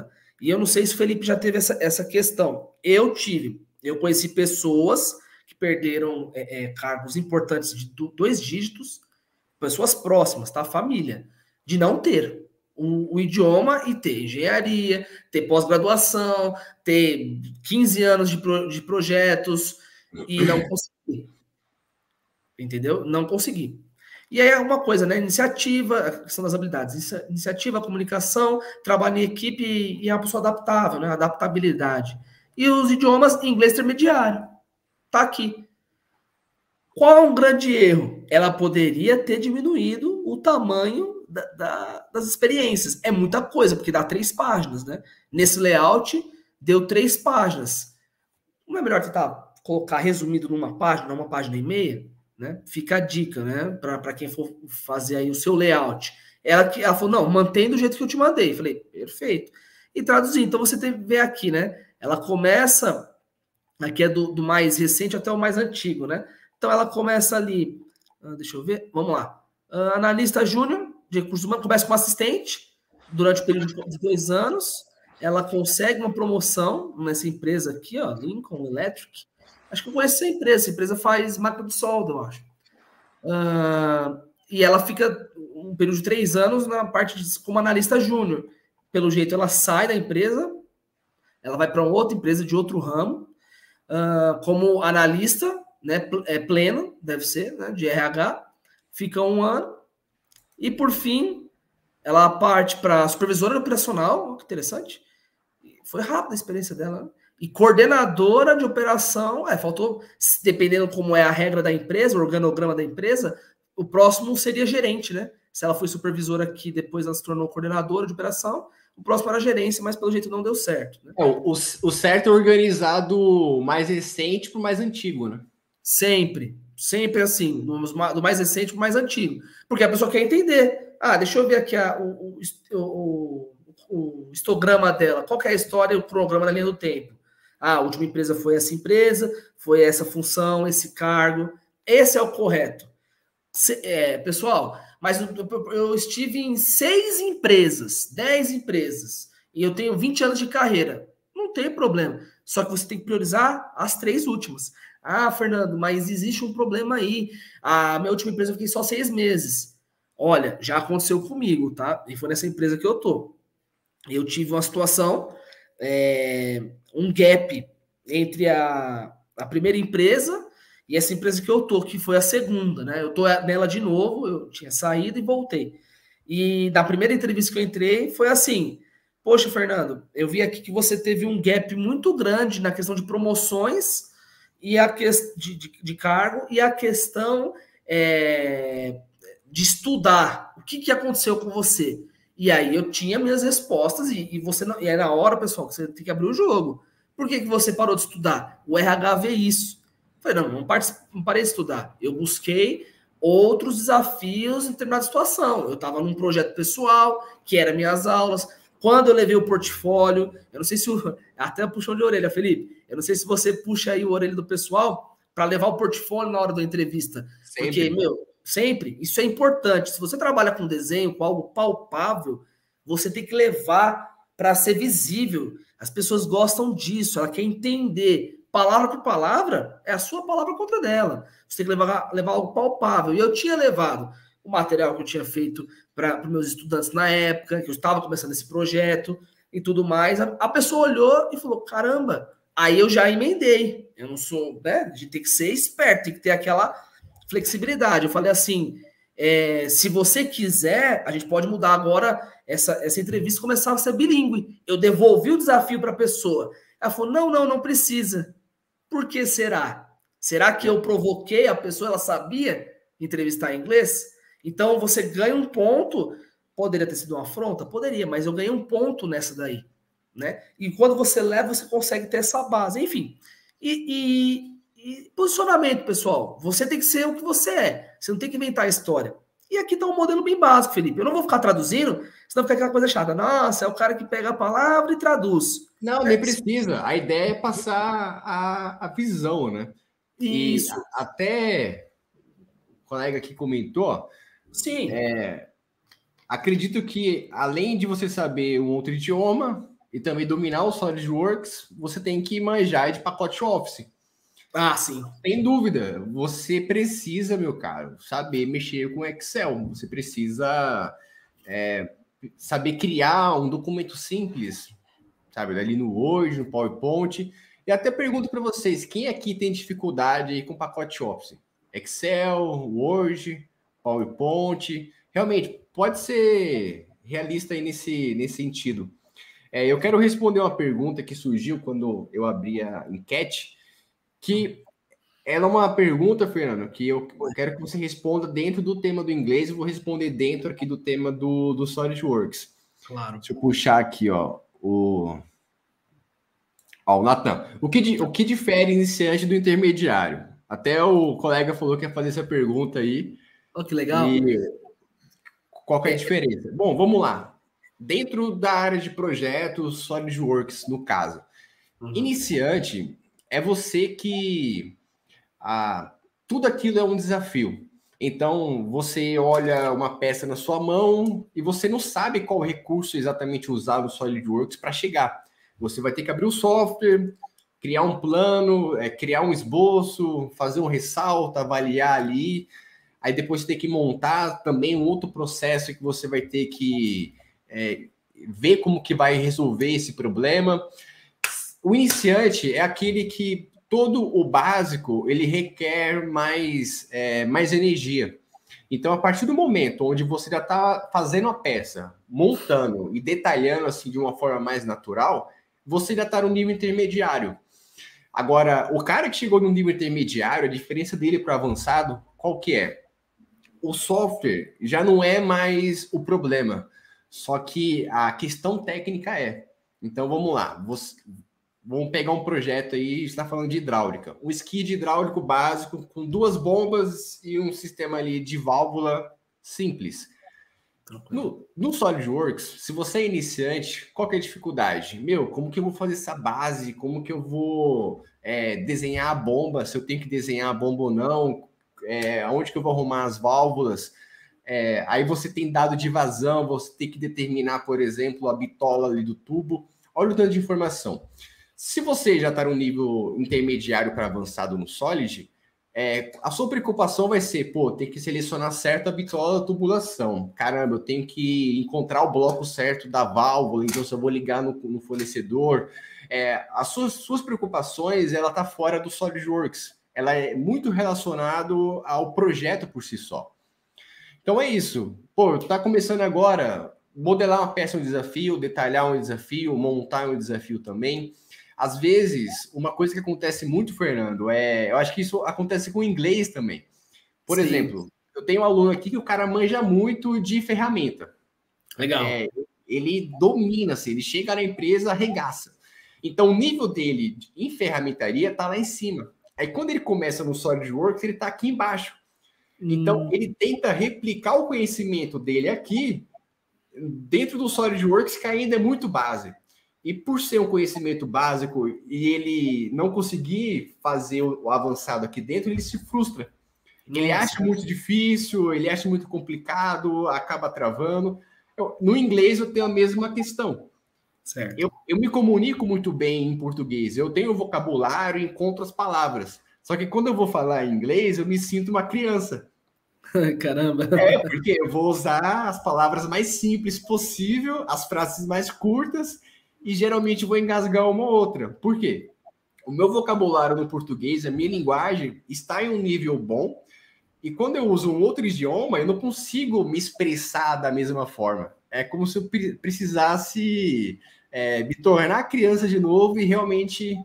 E eu não sei se o Felipe já teve essa, essa questão. Eu tive. Eu conheci pessoas que perderam é, é, cargos importantes de dois dígitos, pessoas próximas, tá? Família, de não ter o, o idioma e ter engenharia, ter pós-graduação, ter quinze anos de, pro, de projetos e não conseguir. Entendeu? Não conseguir. E aí é uma coisa, né? Iniciativa, a questão das habilidades. Iniciativa, comunicação, trabalho em equipe e é uma pessoa adaptável, né? Adaptabilidade. E os idiomas, inglês intermediário. Tá aqui. Qual é um grande erro? Ela poderia ter diminuído o tamanho da, da, das experiências. É muita coisa, porque dá três páginas, né? Nesse layout, deu três páginas. Não é melhor tentar colocar resumido numa página, numa página e meia? Né? Fica a dica, né? Para quem for fazer aí o seu layout. Ela, ela falou, não, mantém do jeito que eu te mandei. Falei, perfeito. E traduzir. Então, você tem que ver aqui, né? Ela começa, aqui é do, do mais recente até o mais antigo, né? Então, ela começa ali, deixa eu ver, vamos lá. Analista júnior de recursos humanos, começa como assistente, durante o período de dois anos, ela consegue uma promoção nessa empresa aqui, ó, Lincoln Electric. Acho que eu conheço essa empresa, essa empresa faz máquina de solda, eu acho. Uh, e ela fica um período de três anos na parte de, como analista júnior. Pelo jeito, ela sai da empresa, ela vai para outra empresa de outro ramo, uh, como analista, né, é pleno, deve ser, né, de R H, fica um ano, e por fim, ela parte para supervisora operacional, que interessante, foi rápida a experiência dela, né? E coordenadora de operação, é, faltou, dependendo como é a regra da empresa, o organograma da empresa, o próximo seria gerente, né? Se ela foi supervisora aqui, depois ela se tornou coordenadora de operação, o próximo era gerência, mas pelo jeito não deu certo. Né? É, o, o certo é organizado mais recente para o mais antigo, né? Sempre, sempre assim, do mais recente para o mais antigo. Porque a pessoa quer entender. Ah, deixa eu ver aqui a, o, o, o, o histograma dela, qual que é a história e o programa na linha do tempo. Ah, a última empresa foi essa empresa, foi essa função, esse cargo. Esse é o correto. Se, é, pessoal, mas eu, eu estive em seis empresas, dez empresas, e eu tenho vinte anos de carreira. Não tem problema. Só que você tem que priorizar as três últimas. Ah, Fernando, mas existe um problema aí. A minha última empresa eu fiquei só seis meses. Olha, já aconteceu comigo, tá? E foi nessa empresa que eu tô. Eu tive uma situação... É, um gap entre a, a primeira empresa e essa empresa que eu tô, que foi a segunda, né? Eu tô nela de novo, eu tinha saído e voltei. E na primeira entrevista que eu entrei, foi assim, poxa, Fernando, eu vi aqui que você teve um gap muito grande na questão de promoções e a que, de, de, de cargo e a questão é, de estudar. O que, que aconteceu com você? E aí eu tinha minhas respostas e, e você não, e é na hora, pessoal, que você tem que abrir o jogo. Por que, que você parou de estudar? O R H vê isso. Eu falei, não, não, não parei de estudar. Eu busquei outros desafios em determinada situação. Eu estava num projeto pessoal, que era minhas aulas. Quando eu levei o portfólio, eu não sei se... O, até puxou de orelha, Felipe. Eu não sei se você puxa aí o orelha do pessoal para levar o portfólio na hora da entrevista. Sempre. Porque, meu... Sempre. Isso é importante. Se você trabalha com desenho, com algo palpável, você tem que levar para ser visível. As pessoas gostam disso, ela quer entender. Palavra por palavra, é a sua palavra contra dela. Você tem que levar, levar algo palpável. E eu tinha levado o material que eu tinha feito para os meus estudantes na época, que eu estava começando esse projeto e tudo mais. A, a pessoa olhou e falou, caramba. Aí eu já emendei. Eu não sou, né? A gente tem que ser esperto, tem que ter aquela... flexibilidade. Eu falei assim, é, se você quiser, a gente pode mudar agora essa, essa entrevista e começar a ser bilíngue. Eu devolvi o desafio para a pessoa. Ela falou, não, não, não precisa. Por que será? Será que eu provoquei a pessoa, ela sabia entrevistar em inglês? Então, você ganha um ponto. Poderia ter sido uma afronta? Poderia, mas eu ganhei um ponto nessa daí. Né? E quando você leva, você consegue ter essa base. Enfim, e... e E posicionamento, pessoal. Você tem que ser o que você é. Você não tem que inventar a história. E aqui está um modelo bem básico, Felipe. Eu não vou ficar traduzindo, senão fica aquela coisa chata. Nossa, é o cara que pega a palavra e traduz. Não, é, nem precisa. A ideia é passar a, a visão, né? Isso. E até o colega aqui comentou. Sim. É, acredito que, além de você saber um outro idioma, e também dominar o SolidWorks, você tem que manjar de pacote Office. Ah, sim. Sem dúvida, você precisa, meu caro, saber mexer com Excel. Você precisa é, saber criar um documento simples, sabe? Ali no Word, no PowerPoint. E até pergunto para vocês, quem aqui tem dificuldade aí com pacote Office? Excel, Word, PowerPoint. Realmente, pode ser realista aí nesse, nesse sentido. É, eu quero responder uma pergunta que surgiu quando eu abri a enquete, que ela é uma pergunta, Fernando, que eu quero que você responda dentro do tema do inglês, eu vou responder dentro aqui do tema do, do SolidWorks. Claro. Deixa eu puxar aqui, ó, o... Ó, o Natan. O que, o que difere iniciante do intermediário? Até o colega falou que ia fazer essa pergunta aí. Oh, que legal. E qual que é a diferença? Bom, vamos lá. Dentro da área de projetos, SolidWorks, no caso. Uhum. Iniciante é você que... Ah, tudo aquilo é um desafio. Então, você olha uma peça na sua mão e você não sabe qual recurso exatamente usar no SolidWorks para chegar. Você vai ter que abrir o software, criar um plano, é, criar um esboço, fazer um ressalto, avaliar ali. Aí depois você tem que montar também um outro processo que você vai ter que é, ver como que vai resolver esse problema. O iniciante é aquele que todo o básico, ele requer mais, é, mais energia. Então, a partir do momento onde você já está fazendo a peça, montando e detalhando assim de uma forma mais natural, você já está no nível intermediário. Agora, o cara que chegou no nível intermediário, a diferença dele para o avançado, qual que é? O software já não é mais o problema, só que a questão técnica é. Então, vamos lá. Você... Vamos pegar um projeto aí, está falando de hidráulica. Um skid hidráulico básico com duas bombas e um sistema ali de válvula simples. No, no SolidWorks, se você é iniciante, qual que é a dificuldade? Meu, como que eu vou fazer essa base? Como que eu vou é, desenhar a bomba? Se eu tenho que desenhar a bomba ou não? É, onde que eu vou arrumar as válvulas? É, aí você tem dado de vazão, você tem que determinar, por exemplo, a bitola ali do tubo. Olha o tanto de informação. Se você já está no nível intermediário para avançado no Solid, é, a sua preocupação vai ser, pô, tem que selecionar certo a bitola da tubulação. Caramba, eu tenho que encontrar o bloco certo da válvula, então se eu vou ligar no, no fornecedor. É, as suas, suas preocupações, ela está fora do SolidWorks. Ela é muito relacionado ao projeto por si só. Então é isso. Pô, tá começando agora, modelar uma peça é um desafio, detalhar um desafio, montar um desafio também. Às vezes, uma coisa que acontece muito, Fernando, é... Eu acho que isso acontece com o inglês também. Por Sim. exemplo, eu tenho um aluno aqui que o cara manja muito de ferramenta. Legal. É, ele domina, assim, ele chega na empresa, arregaça. Então, o nível dele em ferramentaria está lá em cima. Aí, quando ele começa no SolidWorks, ele está aqui embaixo. Então, hum. ele tenta replicar o conhecimento dele aqui dentro do SolidWorks, que ainda é muito base. E por ser um conhecimento básico e ele não conseguir fazer o avançado aqui dentro, ele se frustra. Nossa. Ele acha muito difícil, ele acha muito complicado, acaba travando. Eu, no inglês eu tenho a mesma questão. Certo. Eu, eu me comunico muito bem em português, eu tenho vocabulário, encontro as palavras. Só que quando eu vou falar em inglês, eu me sinto uma criança. Caramba! É, porque eu vou usar as palavras mais simples possível, as frases mais curtas, e geralmente vou engasgar uma ou outra. Por quê? O meu vocabulário no português, a minha linguagem, está em um nível bom, e quando eu uso um outro idioma, eu não consigo me expressar da mesma forma. É como se eu precisasse é, me tornar criança de novo e realmente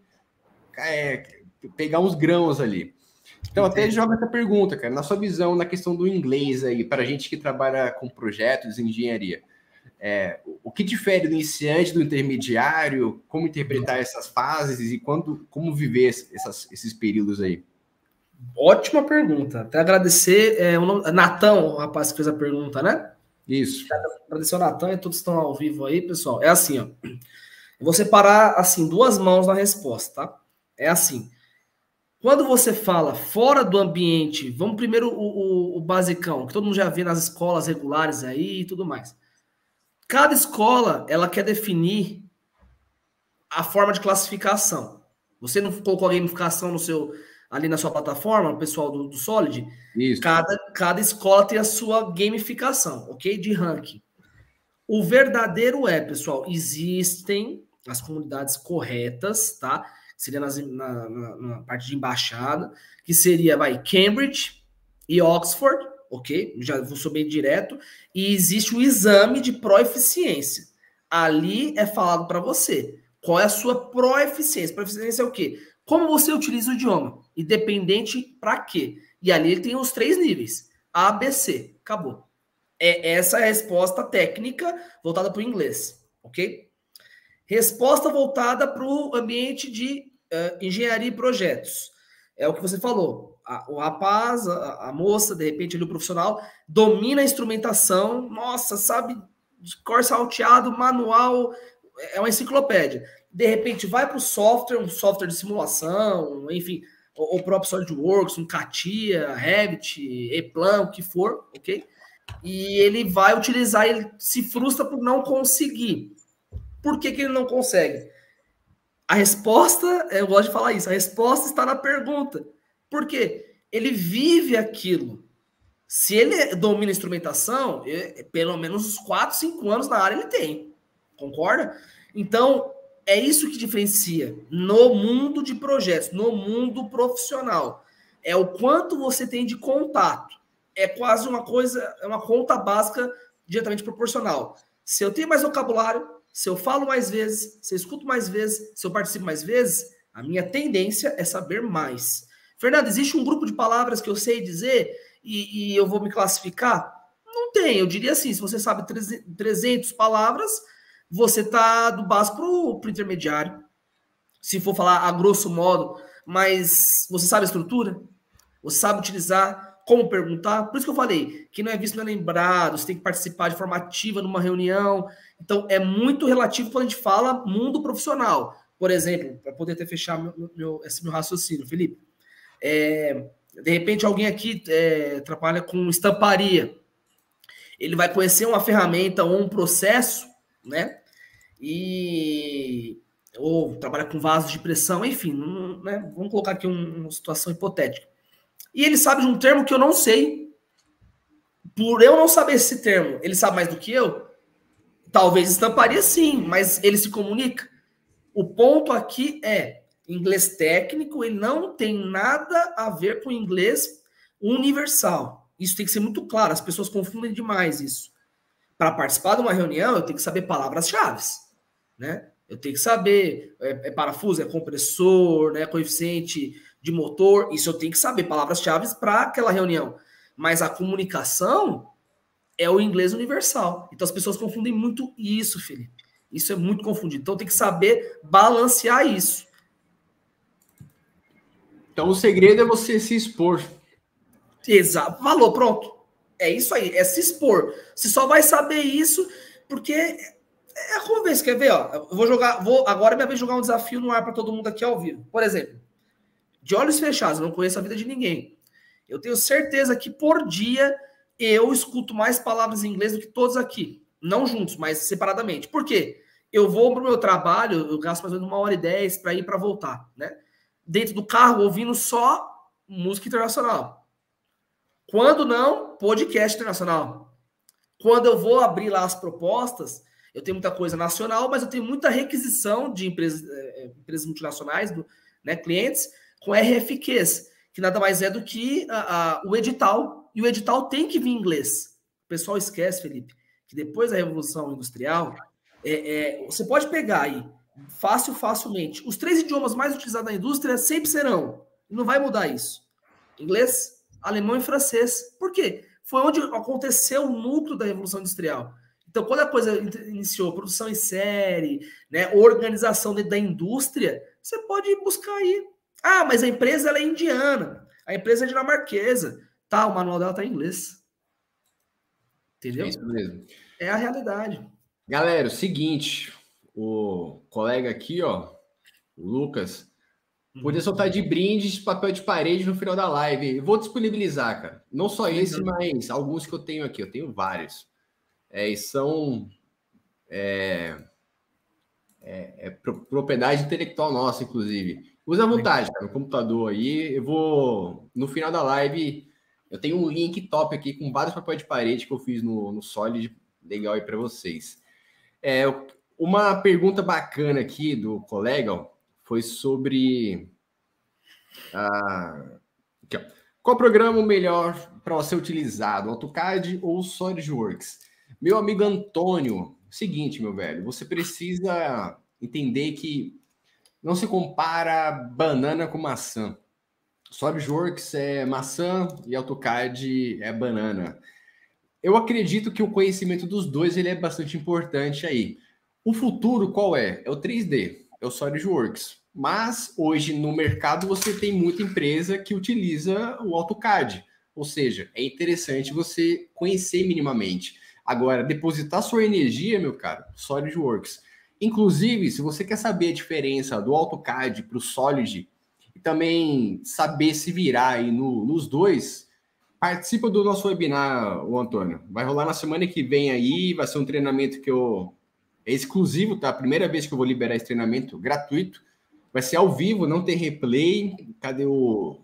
é, pegar uns grãos ali. Então, Entendi. Até joga essa pergunta, cara, na sua visão, na questão do inglês aí, para a gente que trabalha com projetos, engenharia. É, o que difere do iniciante, do intermediário, como interpretar essas fases e quando, como viver essas, esses períodos aí? Ótima pergunta. Até agradecer, é, o Natan, o rapaz que fez a pergunta, né? Isso. Agradecer ao Natan e todos estão ao vivo aí, pessoal. É assim, ó. Eu vou separar, assim, duas mãos na resposta, tá? É assim. Quando você fala fora do ambiente, vamos primeiro o, o, o basicão, que todo mundo já vê nas escolas regulares aí e tudo mais. Cada escola, ela quer definir a forma de classificação. Você não colocou a gamificação no seu, ali na sua plataforma, o pessoal do, do Solid? Isso. Cada, cada escola tem a sua gamificação, ok? De ranking. O verdadeiro é, pessoal, existem as comunidades corretas, tá? Seria nas, na, na, na parte de embaixada, que seria, vai, Cambridge e Oxford, ok? Já vou ser bem direto. E existe o exame de proeficiência. Ali é falado para você qual é a sua proeficiência. Proeficiência é o quê? Como você utiliza o idioma, independente para quê. E ali ele tem os três níveis, A, B, C, acabou. É essa é a resposta técnica voltada para o inglês, ok? Resposta voltada para o ambiente de uh, engenharia e projetos. É o que você falou. A, o rapaz, a, a moça, de repente, ali, o profissional, domina a instrumentação, nossa, sabe, de cor salteado, manual, é uma enciclopédia. De repente, vai para o software, um software de simulação, enfim, o, o próprio SolidWorks, um CATIA, Revit, ePlan, o que for, ok? E ele vai utilizar, ele se frustra por não conseguir. Por que que ele não consegue? A resposta, eu gosto de falar isso, a resposta está na pergunta. Por quê? Ele vive aquilo. Se ele domina a instrumentação, pelo menos uns quatro, cinco anos na área ele tem. Concorda? Então, é isso que diferencia no mundo de projetos, no mundo profissional. É o quanto você tem de contato. É quase uma coisa, é uma conta básica diretamente proporcional. Se eu tenho mais vocabulário, se eu falo mais vezes, se eu escuto mais vezes, se eu participo mais vezes, a minha tendência é saber mais. Fernando, existe um grupo de palavras que eu sei dizer e, e eu vou me classificar? Não tem, eu diria assim, se você sabe trezentas palavras, você está do básico para o intermediário. Se for falar a grosso modo, mas você sabe a estrutura? Você sabe utilizar? Como perguntar? Por isso que eu falei, que não é visto, não é lembrado, você tem que participar de forma ativa numa reunião. Então, é muito relativo quando a gente fala mundo profissional. Por exemplo, para poder até fechar meu, meu, esse meu raciocínio, Felipe, é, de repente alguém aqui é, trabalha com estamparia. Ele vai conhecer uma ferramenta ou um processo, né? E... ou trabalha com vasos de pressão, enfim, não, né? Vamos colocar aqui um, uma situação hipotética. E ele sabe de um termo que eu não sei. Por eu não saber esse termo, ele sabe mais do que eu? Talvez estamparia sim, mas ele se comunica. O ponto aqui é, inglês técnico, ele não tem nada a ver com inglês universal. Isso tem que ser muito claro, as pessoas confundem demais isso. Para participar de uma reunião, eu tenho que saber palavras-chave, né? Eu tenho que saber, é, é parafuso, é compressor, né, coeficiente de motor, isso eu tenho que saber, palavras-chave para aquela reunião. Mas a comunicação é o inglês universal. Então as pessoas confundem muito isso, Felipe. Isso é muito confundido. Então tem que saber balancear isso. Então o segredo é você se expor. Exato. Falou, pronto. É isso aí, é se expor. Você só vai saber isso porque é a conversa. Quer ver? Ó, eu vou jogar, vou agora é minha vez de jogar um desafio no ar para todo mundo aqui ao vivo. Por exemplo, de olhos fechados, eu não conheço a vida de ninguém. Eu tenho certeza que por dia eu escuto mais palavras em inglês do que todos aqui. Não juntos, mas separadamente. Por quê? Eu vou para o meu trabalho, eu gasto mais ou menos uma hora e dez para ir para voltar, né? Dentro do carro, ouvindo só música internacional. Quando não, podcast internacional. Quando eu vou abrir lá as propostas, eu tenho muita coisa nacional, mas eu tenho muita requisição de empresas, empresas multinacionais, do, né, clientes, com R F Qs, que nada mais é do que a, a, o edital. E o edital tem que vir em inglês. O pessoal esquece, Felipe, que depois da Revolução Industrial, é, é, você pode pegar aí, fácil, facilmente, os três idiomas mais utilizados na indústria sempre serão. Não vai mudar isso. Inglês, alemão e francês. Por quê? Foi onde aconteceu o núcleo da Revolução Industrial. Então, quando a coisa iniciou, produção em série, né, organização dentro da indústria, você pode buscar aí. Ah, mas a empresa ela é indiana, a empresa é dinamarquesa. Tá, o manual dela tá em inglês. Entendeu? É isso mesmo. É a realidade. Galera, o seguinte, o colega aqui, ó, o Lucas, podia soltar de brindes papel de parede no final da live. Eu vou disponibilizar, cara. Não só esse, mas alguns que eu tenho aqui. Eu tenho vários. É, e são... É, é, é propriedade intelectual nossa, inclusive. Usa à vontade, cara, no computador aí. Eu vou, no final da live, eu tenho um link top aqui com vários papéis de parede que eu fiz no, no Solid, legal aí para vocês. É, uma pergunta bacana aqui do colega foi sobre a, aqui, ó. Qual programa melhor para você utilizar, o AutoCAD ou o SolidWorks? Meu amigo Antônio, seguinte, meu velho, você precisa entender que não se compara banana com maçã. SolidWorks é maçã e AutoCAD é banana. Eu acredito que o conhecimento dos dois ele é bastante importante aí. O futuro qual é? É o três D, é o SolidWorks. Mas hoje no mercado você tem muita empresa que utiliza o AutoCAD. Ou seja, é interessante você conhecer minimamente. Agora, depositar sua energia, meu caro, SolidWorks. Inclusive, se você quer saber a diferença do AutoCAD para o Solid e também saber se virar aí no, nos dois, participa do nosso webinar, o Antônio. Vai rolar na semana que vem aí, vai ser um treinamento que eu... é exclusivo, tá? A primeira vez que eu vou liberar esse treinamento gratuito. Vai ser ao vivo, não tem replay. Cadê o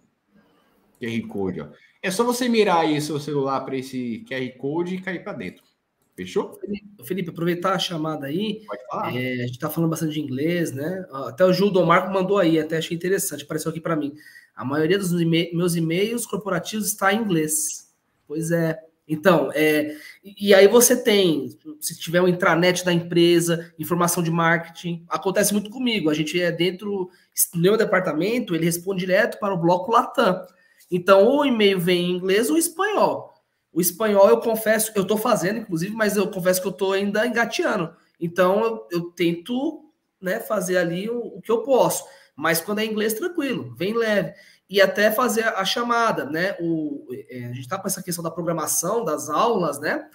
Q R Code? Ó? É só você mirar aí seu celular para esse Q R Code e cair para dentro. Fechou? Felipe, aproveitar a chamada aí. Pode falar. É, a gente tá falando bastante de inglês, né? Até o Gildo Marco mandou aí, até achei interessante, apareceu aqui para mim. A maioria dos meus e-mails corporativos está em inglês. Pois é. Então, é, e aí você tem, se tiver um intranet da empresa, informação de marketing, acontece muito comigo. A gente é dentro do meu departamento, ele responde direto para o bloco Latam. Então, ou o e-mail vem em inglês ou em espanhol. O espanhol, eu confesso, eu estou fazendo, inclusive, mas eu confesso que eu estou ainda engateando. Então, eu, eu tento, né, fazer ali o, o que eu posso. Mas quando é inglês, tranquilo, vem leve. E até fazer a chamada, né? O, é, a gente está com essa questão da programação, das aulas, né?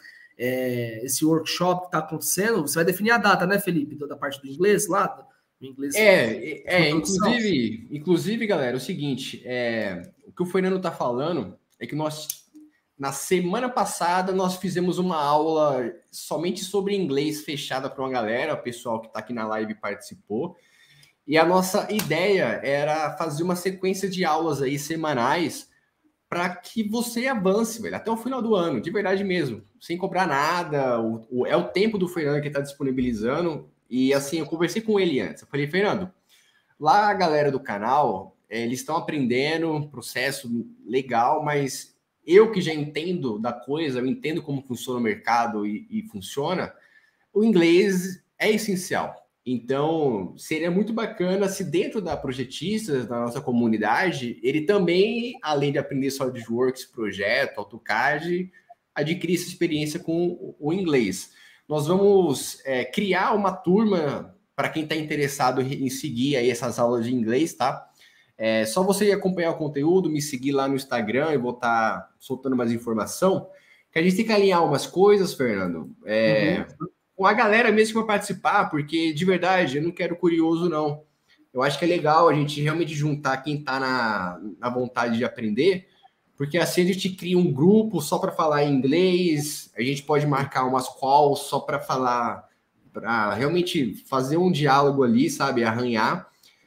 É, esse workshop que está acontecendo, você vai definir a data, né, Felipe? Da parte do inglês lá? Do inglês, é, é inclusive, inclusive, galera, o seguinte, é, o que o Fernando está falando é que nós, na semana passada, nós fizemos uma aula somente sobre inglês fechada para uma galera, o pessoal que está aqui na live participou. E a nossa ideia era fazer uma sequência de aulas aí semanais para que você avance, velho, até o final do ano, de verdade mesmo, sem cobrar nada. O, o, é o tempo do Fernando que está disponibilizando. E assim, eu conversei com ele antes. Eu falei, Fernando, lá a galera do canal, é, eles estão aprendendo um processo legal, mas eu que já entendo da coisa, eu entendo como funciona o mercado e, e funciona, o inglês é essencial. Então, seria muito bacana se dentro da Projetistas, da nossa comunidade, ele também, além de aprender SolidWorks, projeto, AutoCAD, adquirir essa experiência com o inglês. Nós vamos é, criar uma turma para quem está interessado em seguir aí essas aulas de inglês, tá? É só você acompanhar o conteúdo, me seguir lá no Instagram, eu vou estar tá soltando mais informação, que a gente tem que alinhar umas coisas, Fernando. É... Uhum. Com a galera mesmo que vai participar, porque, de verdade, eu não quero curioso, não. Eu acho que é legal a gente realmente juntar quem está na, na vontade de aprender, porque assim a gente cria um grupo só para falar inglês, a gente pode marcar umas calls só para falar, para realmente fazer um diálogo ali, sabe, arranhar.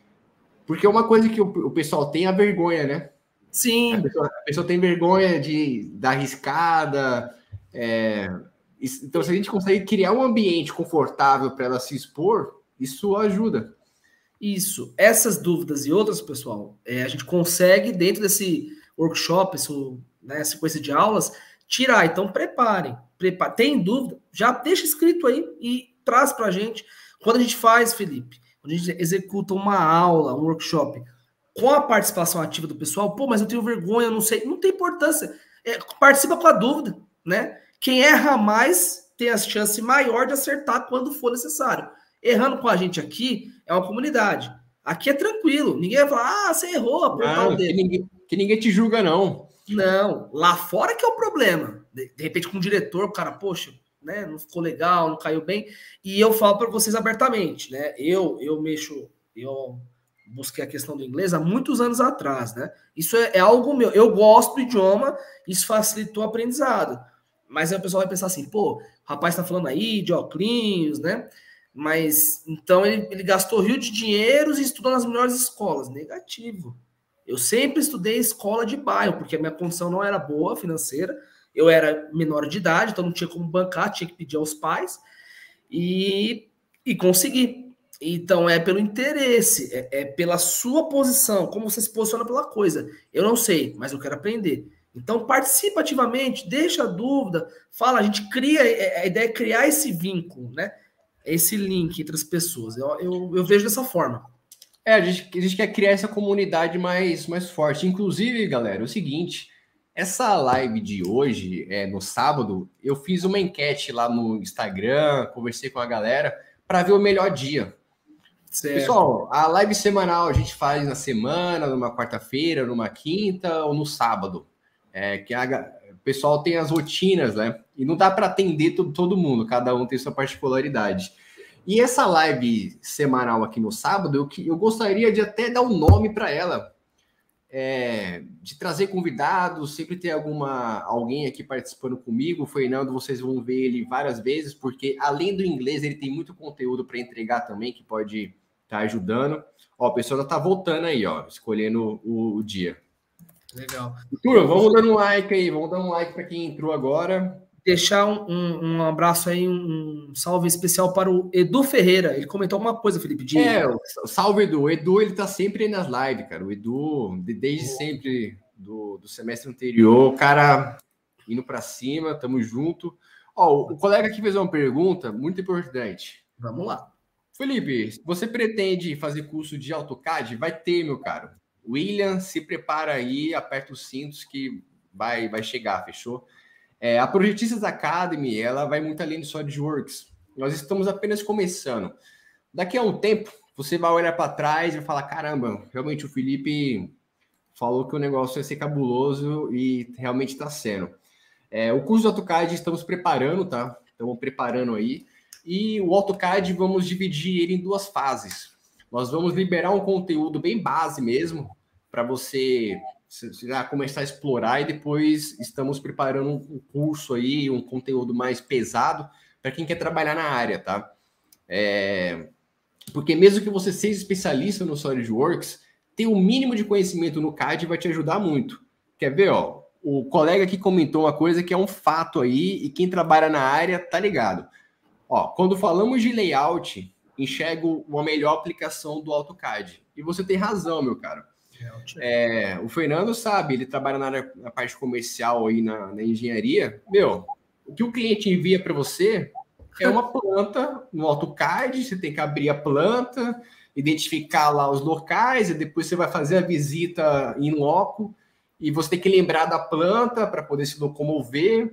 Porque uma coisa que o, o pessoal tem é a vergonha, né? Sim. A pessoa, a pessoa tem vergonha de dar arriscada, é... Então, se a gente consegue criar um ambiente confortável para ela se expor, isso ajuda. Isso. Essas dúvidas e outras, pessoal, é, a gente consegue, dentro desse workshop, isso, né, sequência de aulas, tirar. Então, preparem. Prepare. Tem dúvida? Já deixa escrito aí e traz para a gente. Quando a gente faz, Felipe, quando a gente executa uma aula, um workshop, com a participação ativa do pessoal, pô, mas eu tenho vergonha, eu não sei. Não tem importância. É, participa com a dúvida, né? Quem erra mais tem a chance maior de acertar quando for necessário. Errando com a gente aqui é uma comunidade. Aqui é tranquilo. Ninguém vai falar, ah, você errou, apontar o dedo. Que ninguém, que ninguém te julga, não. Não. Lá fora que é o problema. De, de repente, com o diretor, o cara, poxa, né, não ficou legal, não caiu bem. E eu falo para vocês abertamente, né? Eu, eu mexo, eu busquei a questão do inglês há muitos anos atrás, né? Isso é, é algo meu. Eu gosto do idioma, isso facilitou o aprendizado. Mas aí o pessoal vai pensar assim, pô, o rapaz tá falando aí de óculos, né? Mas, então, ele, ele gastou rio de dinheiros e estudou nas melhores escolas. Negativo. Eu sempre estudei escola de bairro, porque a minha condição não era boa financeira. Eu era menor de idade, então não tinha como bancar, tinha que pedir aos pais. E, e consegui. Então, é pelo interesse, é, é pela sua posição, como você se posiciona pela coisa. Eu não sei, mas eu quero aprender. Então, participa ativamente, deixa a dúvida, fala, a gente cria, a ideia é criar esse vínculo, né? Esse link entre as pessoas. Eu, eu, eu vejo dessa forma. É, a gente, a gente quer criar essa comunidade mais, mais forte. Inclusive, galera, é o seguinte, essa live de hoje, é, no sábado, eu fiz uma enquete lá no Instagram, conversei com a galera, para ver o melhor dia. Certo. Pessoal, a live semanal a gente faz na semana, numa quarta-feira, numa quinta ou no sábado. É, que a, o pessoal tem as rotinas, né? E não dá para atender todo, todo mundo, cada um tem sua particularidade. E essa live semanal aqui no sábado, eu, eu gostaria de até dar um nome para ela, é, de trazer convidados, sempre ter alguma, alguém aqui participando comigo. O Fernando, vocês vão ver ele várias vezes, porque além do inglês, ele tem muito conteúdo para entregar também, que pode estar tá ajudando. Ó, a pessoa está voltando aí, ó, escolhendo o, o dia. Legal. Turma, vamos dando um like aí, vamos dar um like para quem entrou agora. Deixar um, um, um abraço aí, um, um salve especial para o Edu Ferreira. Ele comentou uma coisa, Felipe. De... É, salve Edu. O Edu, ele tá sempre aí nas lives, cara. O Edu, desde oh. sempre, do, do semestre anterior, o cara indo para cima, tamo junto. Ó, o colega aqui fez uma pergunta muito importante. Vamos lá. Felipe, você pretende fazer curso de AutoCAD? Vai ter, meu caro. William, se prepara aí, aperta os cintos que vai, vai chegar, fechou? É, a Projetistas Academy, ela vai muito além do SolidWorks. Nós estamos apenas começando. Daqui a um tempo, você vai olhar para trás e vai falar, caramba, realmente o Felipe falou que o negócio ia ser cabuloso e realmente está sendo. É, o curso do AutoCAD estamos preparando, tá? Estamos preparando aí. E o AutoCAD, vamos dividir ele em duas fases. Nós vamos liberar um conteúdo bem base mesmo, para você já começar a explorar, e depois estamos preparando um curso aí, um conteúdo mais pesado, para quem quer trabalhar na área, tá? É... Porque mesmo que você seja especialista no SolidWorks, ter o um mínimo de conhecimento no C A D vai te ajudar muito. Quer ver, ó? O colega aqui comentou uma coisa que é um fato aí, e quem trabalha na área tá ligado. Ó, quando falamos de layout, enxergo uma melhor aplicação do AutoCAD. E você tem razão, meu caro. É, o Fernando sabe, ele trabalha na, área, na parte comercial aí na, na engenharia. Meu, o que o cliente envia para você é uma planta no AutoCAD, você tem que abrir a planta, identificar lá os locais, e depois você vai fazer a visita in loco, e você tem que lembrar da planta para poder se locomover.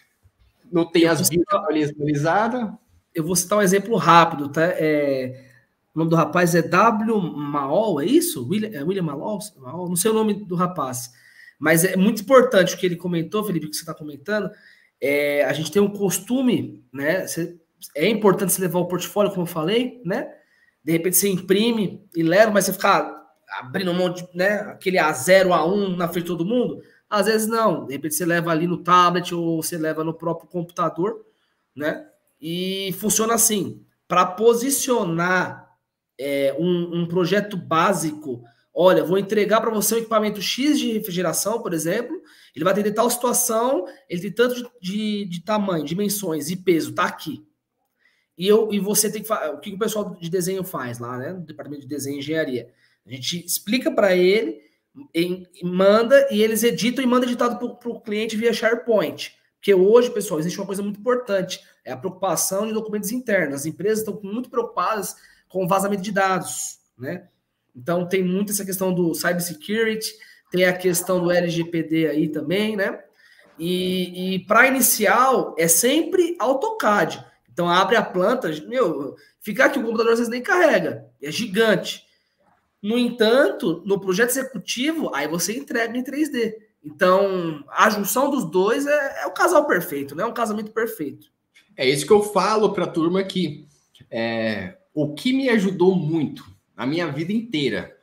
Não tem as vias atualizadas. Eu vou citar um exemplo rápido, tá? É, o nome do rapaz é W. Maol, é isso? William, é William Maol? Não sei o nome do rapaz. Mas é muito importante o que ele comentou, Felipe, que você está comentando. É, a gente tem um costume, né? É importante você levar o portfólio, como eu falei, né? De repente você imprime e leva, mas você ficar abrindo um monte de, né? Aquele A zero, A um na frente de todo mundo. Às vezes não. De repente você leva ali no tablet ou você leva no próprio computador, né? E funciona assim, para posicionar é, um, um projeto básico. Olha, vou entregar para você um equipamento X de refrigeração, por exemplo, ele vai atender tal situação, ele tem tanto de, de, de tamanho, dimensões e peso, tá aqui. E, eu, e você tem que fazer, o que o pessoal de desenho faz lá, né, no departamento de desenho e engenharia? A gente explica para ele, em, manda, e eles editam e mandam editado para o cliente via SharePoint. Porque hoje, pessoal, existe uma coisa muito importante, é a preocupação de documentos internos. As empresas estão muito preocupadas com o vazamento de dados, né? Então, tem muito essa questão do cybersecurity, tem a questão do L G P D aí também, né? E, e para inicial, é sempre AutoCAD. Então, abre a planta, meu, ficar aqui o computador às vezes nem carrega, é gigante. No entanto, no projeto executivo, aí você entrega em três D. Então, a junção dos dois é, é o casal perfeito, né? É um casamento perfeito. É isso que eu falo para a turma aqui. É, o que me ajudou muito a minha vida inteira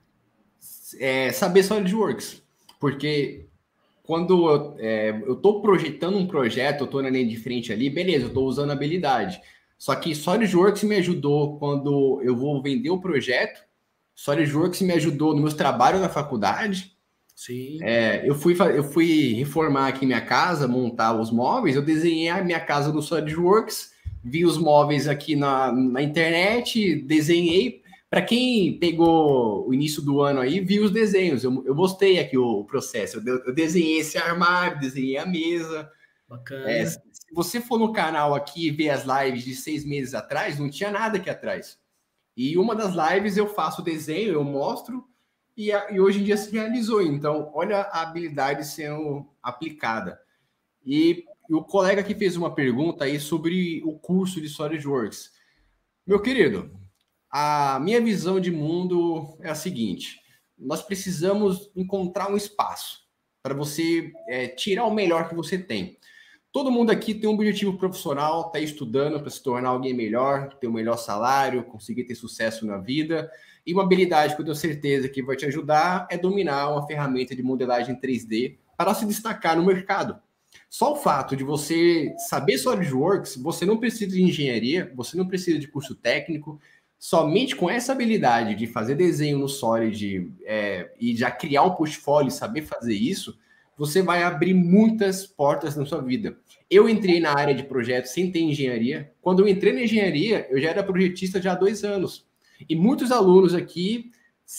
é saber SolidWorks. Porque quando eu é, estou projetando um projeto, eu estou na linha de frente ali, beleza, eu estou usando habilidade. Só que SolidWorks me ajudou quando eu vou vender o projeto, SolidWorks me ajudou no meu trabalho na faculdade. Sim. É, eu, fui, eu fui reformar aqui minha casa, montar os móveis, eu desenhei a minha casa no SolidWorks, vi os móveis aqui na, na internet, desenhei. Para quem pegou o início do ano aí, viu os desenhos. Eu, eu mostrei aqui o, o processo. Eu, eu desenhei esse armário, desenhei a mesa. Bacana. É, se você for no canal aqui e ver as lives de seis meses atrás, não tinha nada aqui atrás. E uma das lives eu faço o desenho, eu mostro, e, a, e hoje em dia se realizou. Então, olha a habilidade sendo aplicada. E, e o colega que fez uma pergunta aí sobre o curso de SolidWorks. Meu querido, a minha visão de mundo é a seguinte: nós precisamos encontrar um espaço para você é, tirar o melhor que você tem. Todo mundo aqui tem um objetivo profissional, está estudando para se tornar alguém melhor, ter um melhor salário, conseguir ter sucesso na vida. E uma habilidade que eu tenho certeza que vai te ajudar é dominar uma ferramenta de modelagem três D para se destacar no mercado. Só o fato de você saber SolidWorks, você não precisa de engenharia, você não precisa de curso técnico. Somente com essa habilidade de fazer desenho no Solid é, e já criar um portfólio e saber fazer isso, você vai abrir muitas portas na sua vida. Eu entrei na área de projetos sem ter engenharia. Quando eu entrei na engenharia, eu já era projetista já há dois anos. E muitos alunos aqui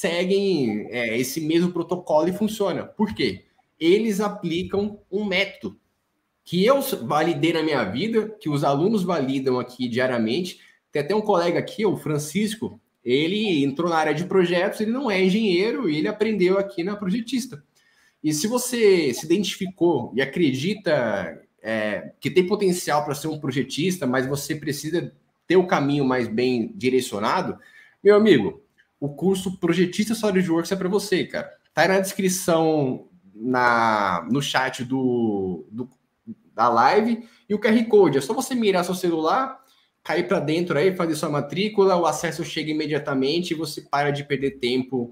seguem é, esse mesmo protocolo e funciona. Por quê? Eles aplicam um método que eu validei na minha vida, que os alunos validam aqui diariamente. Tem até um colega aqui, o Francisco, ele entrou na área de projetos, ele não é engenheiro e ele aprendeu aqui na projetista. E se você se identificou e acredita é, que tem potencial para ser um projetista, mas você precisa ter o caminho mais bem direcionado, meu amigo, o curso Projetista SolidWorks é para você, cara. Tá aí na descrição, na, no chat do, do, da live, e o Q R Code. É só você mirar seu celular, cair para dentro aí, fazer sua matrícula, o acesso chega imediatamente e você para de perder tempo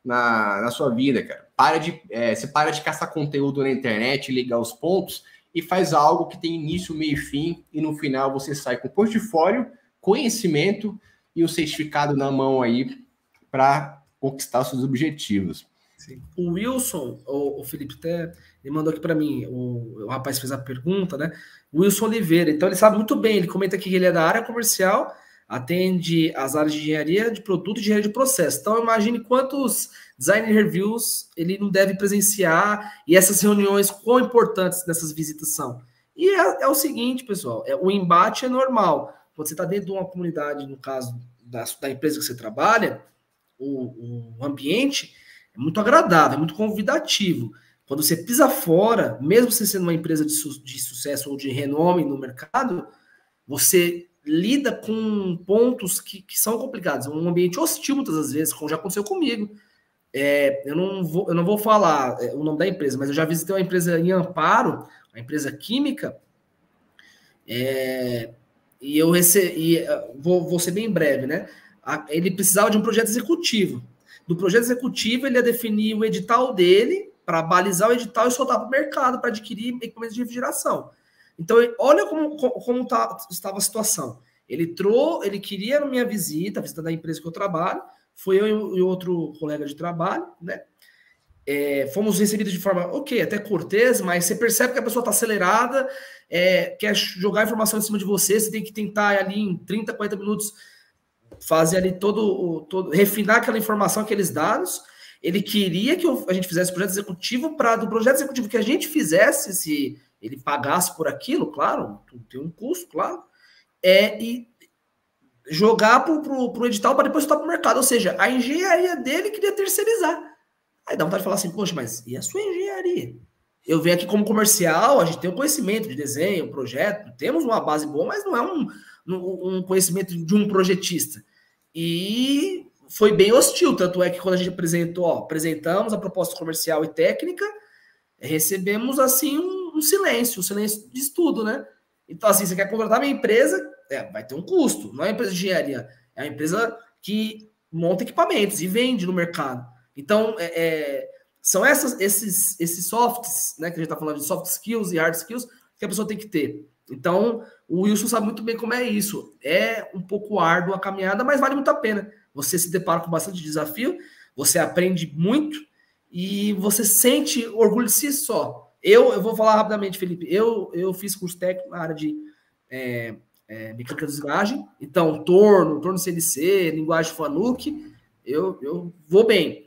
na, na sua vida, cara. Para de, é, você para de caçar conteúdo na internet, ligar os pontos e faz algo que tem início, meio e fim, e no final você sai com portfólio, conhecimento e um certificado na mão aí para conquistar seus objetivos. Sim. O Wilson, o, o Felipe até ele mandou aqui para mim, o, o rapaz fez a pergunta, né? O Wilson Oliveira, então ele sabe muito bem, ele comenta aqui que ele é da área comercial, atende as áreas de engenharia de produto e engenharia de processo. Então imagine quantos design reviews ele não deve presenciar e essas reuniões quão importantes nessas visitas são. E é, é o seguinte, pessoal, é, o embate é normal. Quando você está dentro de uma comunidade, no caso da, da empresa que você trabalha, o, o ambiente é muito agradável, é muito convidativo. Quando você pisa fora, mesmo você sendo uma empresa de, su de sucesso ou de renome no mercado, você lida com pontos que, que são complicados. É um ambiente hostil muitas das vezes, como já aconteceu comigo. É, eu, não vou, eu não vou falar o nome da empresa, mas eu já visitei uma empresa em Amparo, uma empresa química, é, e eu recebi, vou, vou ser bem breve, né? Ele precisava de um projeto executivo. Do projeto executivo, ele ia definir o edital dele para balizar o edital e soltar para o mercado para adquirir equipamentos de refrigeração. Então, olha como, como tá, estava a situação. Ele trou, ele queria na minha visita, a visita da empresa que eu trabalho, foi eu e outro colega de trabalho, né? É, fomos recebidos de forma, ok, até cortês, mas você percebe que a pessoa está acelerada, é, quer jogar informação em cima de você, você tem que tentar ali em trinta, quarenta minutos fazer ali todo, todo refinar aquela informação, aqueles dados. Ele queria que a gente fizesse projeto executivo para do projeto executivo que a gente fizesse, se ele pagasse por aquilo, claro, tem um custo, claro, é, e jogar para o edital para depois estar para o mercado. Ou seja, a engenharia dele queria terceirizar. Aí dá vontade de falar assim, poxa, mas e a sua engenharia? Eu venho aqui como comercial, a gente tem um conhecimento de desenho, projeto, temos uma base boa, mas não é um, um conhecimento de um projetista. E foi bem hostil, tanto é que quando a gente apresentou, ó, apresentamos a proposta comercial e técnica, recebemos, assim, um, um silêncio, um silêncio de estudo, né? Então, assim, você quer contratar minha empresa, é, vai ter um custo, não é uma empresa de engenharia, é uma empresa que monta equipamentos e vende no mercado. Então, é, é, são essas, esses, esses softs, né, que a gente está falando de soft skills e hard skills, que a pessoa tem que ter. Então, o Wilson sabe muito bem como é isso. É um pouco árduo a caminhada, mas vale muito a pena. Você se depara com bastante desafio, você aprende muito e você sente orgulho de si só. Eu, eu vou falar rapidamente, Felipe. Eu, eu fiz curso técnico na área de é, é, mecânica de usinagem, então torno, torno C N C, linguagem Fanuc, eu, eu vou bem.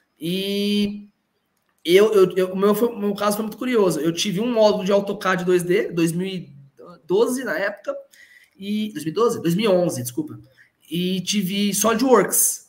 E eu, eu, eu, o meu, foi, meu caso foi muito curioso. Eu tive um módulo de AutoCAD dois D, dois mil e doze na época, e dois mil e doze? dois mil e onze, desculpa. E tive SolidWorks.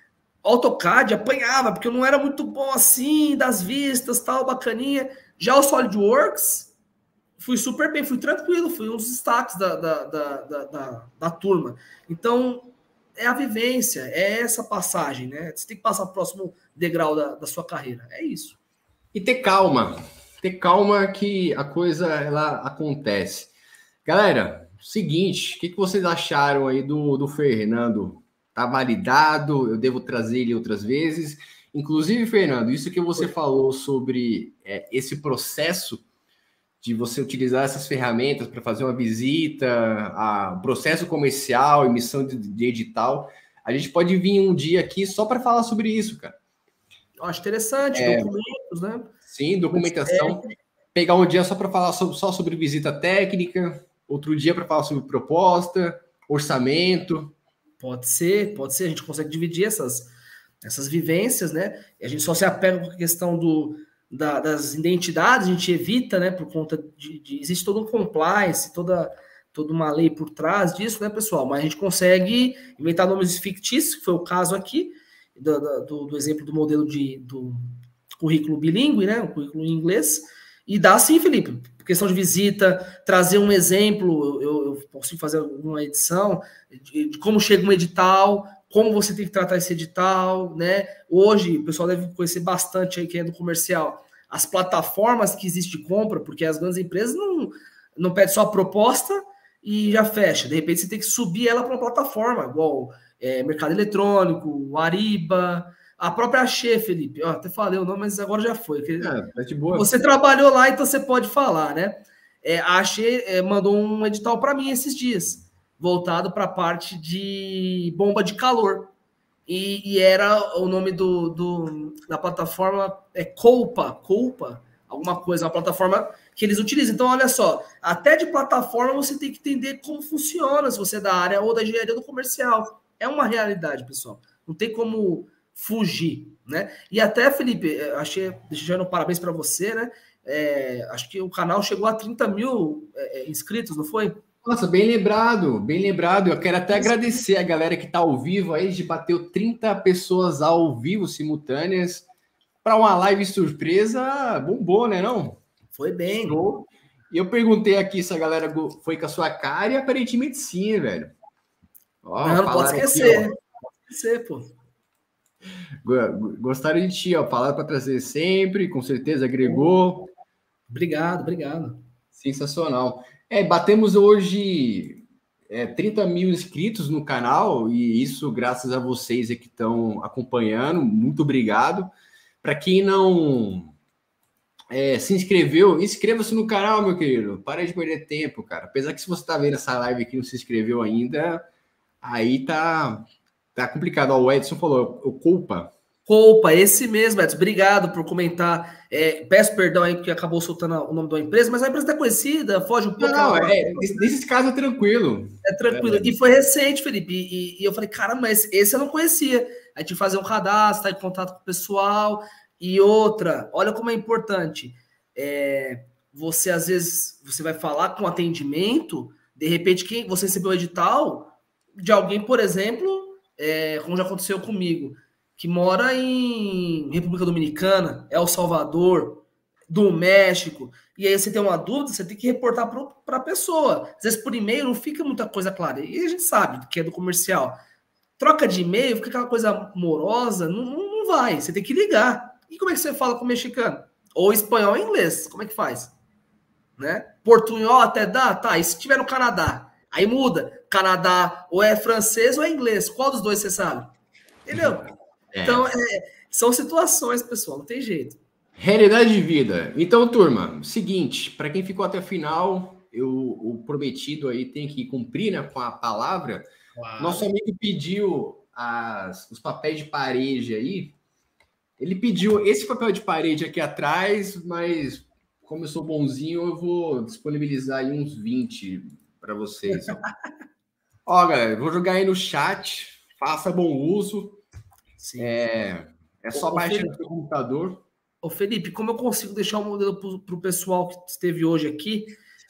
AutoCAD apanhava, porque eu não era muito bom assim, das vistas, tal, bacaninha. Já o SolidWorks, fui super bem, fui tranquilo, fui um dos destaques da, da, da, da, da, da turma. Então, é a vivência, é essa passagem, né? Você tem que passar o próximo degrau da, da sua carreira, é isso. E ter calma, ter calma que a coisa, ela acontece. Galera, seguinte, o que, que vocês acharam aí do, do Fernando? Tá validado? Eu devo trazer ele outras vezes? Inclusive, Fernando, isso que você falou sobre é, esse processo de você utilizar essas ferramentas para fazer uma visita, a processo comercial, emissão de, de edital, a gente pode vir um dia aqui só para falar sobre isso, cara. Eu acho interessante, é, documentos, né? Sim, documentação. É. Pegar um dia só para falar sobre, só sobre visita técnica, outro dia para falar sobre proposta, orçamento. Pode ser, pode ser. A gente consegue dividir essas, essas vivências, né? E a gente só se apega com a questão do, da, das identidades, a gente evita, né? Por conta de, de... Existe todo um compliance, toda, toda uma lei por trás disso, né, pessoal? Mas a gente consegue inventar nomes fictícios, que foi o caso aqui, do, do, do exemplo do modelo de, do currículo bilíngue, né? O currículo em inglês. E dá sim, Felipe. Questão de visita, trazer um exemplo, eu, eu posso fazer uma edição de, de como chega um edital, como você tem que tratar esse edital, né? Hoje, o pessoal deve conhecer bastante aí quem é do comercial, as plataformas que existem de compra, porque as grandes empresas não, não pedem só a proposta e já fecha. De repente, você tem que subir ela para uma plataforma, igual é, Mercado Eletrônico, o Ariba, a própria Axê, Felipe. Ó, até falei o nome, mas agora já foi. É, é de boa. Você trabalhou lá, então você pode falar, né? É, a Axê é, mandou um edital para mim esses dias, voltado para a parte de bomba de calor. E, e era o nome do, do, da plataforma é Coupa, Coupa, alguma coisa, uma plataforma que eles utilizam. Então, olha só, até de plataforma você tem que entender como funciona, se você é da área ou da engenharia do comercial. É uma realidade, pessoal. Não tem como fugir, né? E até, Felipe, achei, deixando um parabéns para você, né? É, acho que o canal chegou a trinta mil é, inscritos, não foi? Nossa, bem lembrado, bem lembrado. Eu quero até agradecer a galera que está ao vivo aí, de bateu trinta pessoas ao vivo simultâneas para uma live surpresa. Bombou, né, não? Foi bem. Show. E eu perguntei aqui se a galera foi com a sua cara e aparentemente sim, velho. Ó, não, não pode esquecer. Aqui, pode esquecer, pô. Gostaram de ti, ó. Falaram para trazer sempre, com certeza agregou. Obrigado, obrigado. Sensacional. É, batemos hoje é, trinta mil inscritos no canal, e isso graças a vocês que estão acompanhando. Muito obrigado. Para quem não é, se inscreveu, inscreva-se no canal, meu querido. Para de perder tempo, cara. Apesar que se você está vendo essa live aqui e não se inscreveu ainda, aí tá. Tá complicado. Ó, o Edson falou, o Coupa. Coupa, esse mesmo, Edson. Obrigado por comentar. É, peço perdão aí porque acabou soltando o nome da empresa, mas a empresa está conhecida, foge um pouco. Não, é, nesses casos é tranquilo. É tranquilo. É. E foi recente, Felipe. E, e eu falei, cara, mas esse eu não conhecia. A gente fazer um cadastro, estar em contato com o pessoal. E outra, olha como é importante. É, você, às vezes, você vai falar com atendimento, de repente, quem você recebeu o edital de alguém, por exemplo. É, como já aconteceu comigo, que mora em República Dominicana, El Salvador, do México, e aí você tem uma dúvida, você tem que reportar para a pessoa. Às vezes por e-mail não fica muita coisa clara, e a gente sabe que é do comercial. Troca de e-mail, fica aquela coisa morosa, não, não vai, você tem que ligar. E como é que você fala com o mexicano? Ou espanhol ou inglês, como é que faz? Né? Portunhol até dá? Tá, e se tiver no Canadá? Aí muda. Canadá ou é francês ou é inglês. Qual dos dois você sabe? Entendeu? É. Então, é, são situações, pessoal. Não tem jeito. Realidade de vida. Então, turma, seguinte. Para quem ficou até o final, eu, o prometido aí tem que cumprir, né, com a palavra. Claro. Nosso amigo pediu as, os papéis de parede aí. Ele pediu esse papel de parede aqui atrás, mas como eu sou bonzinho, eu vou disponibilizar aí uns vinte para vocês. Ó. Ó, galera, vou jogar aí no chat. Faça bom uso. Sim. É, é só ô, baixar no seu computador. Ô, Felipe, como eu consigo deixar o modelo para o pessoal que esteve hoje aqui?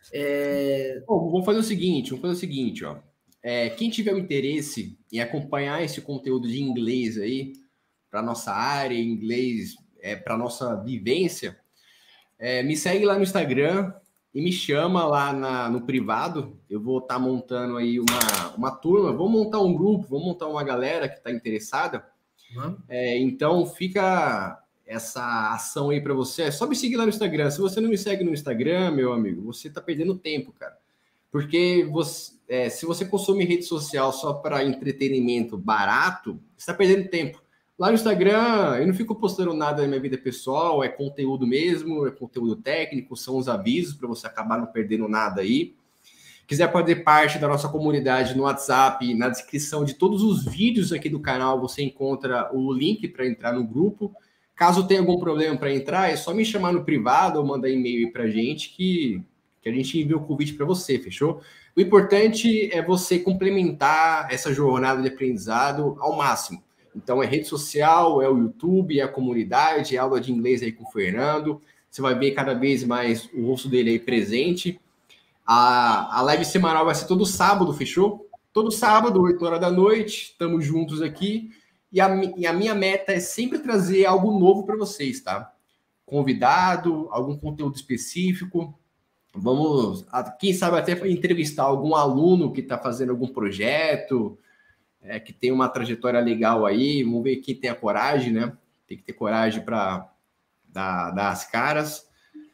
É... Bom, vamos fazer o seguinte, vamos fazer o seguinte, ó. É, quem tiver o interesse em acompanhar esse conteúdo de inglês aí, para nossa área, inglês, é, para nossa vivência, é, me segue lá no Instagram e me chama lá na, no privado. Eu vou estar tá montando aí uma, uma turma, vamos montar um grupo, vamos montar uma galera que está interessada. Uhum. É, então fica essa ação aí para você. É só me seguir lá no Instagram. Se você não me segue no Instagram, meu amigo, você está perdendo tempo, cara. Porque você, é, se você consome rede social só para entretenimento barato, você está perdendo tempo. Lá no Instagram, eu não fico postando nada da minha vida pessoal, é conteúdo mesmo, é conteúdo técnico, são os avisos para você acabar não perdendo nada aí. Quiser fazer parte da nossa comunidade no WhatsApp, na descrição de todos os vídeos aqui do canal, você encontra o link para entrar no grupo. Caso tenha algum problema para entrar, é só me chamar no privado ou mandar e-mail para a gente que, que a gente envia o convite para você, fechou? O importante é você complementar essa jornada de aprendizado ao máximo. Então, é rede social, é o YouTube, é a comunidade, é aula de inglês aí com o Fernando. Você vai ver cada vez mais o rosto dele aí presente. A, a live semanal vai ser todo sábado, fechou? Todo sábado, oito horas da noite, estamos juntos aqui. E a, e a minha meta é sempre trazer algo novo para vocês, tá? Convidado, algum conteúdo específico. Vamos, quem sabe até entrevistar algum aluno que está fazendo algum projeto, é, que tem uma trajetória legal aí. Vamos ver quem tem a coragem, né? Tem que ter coragem para dar, dar as caras.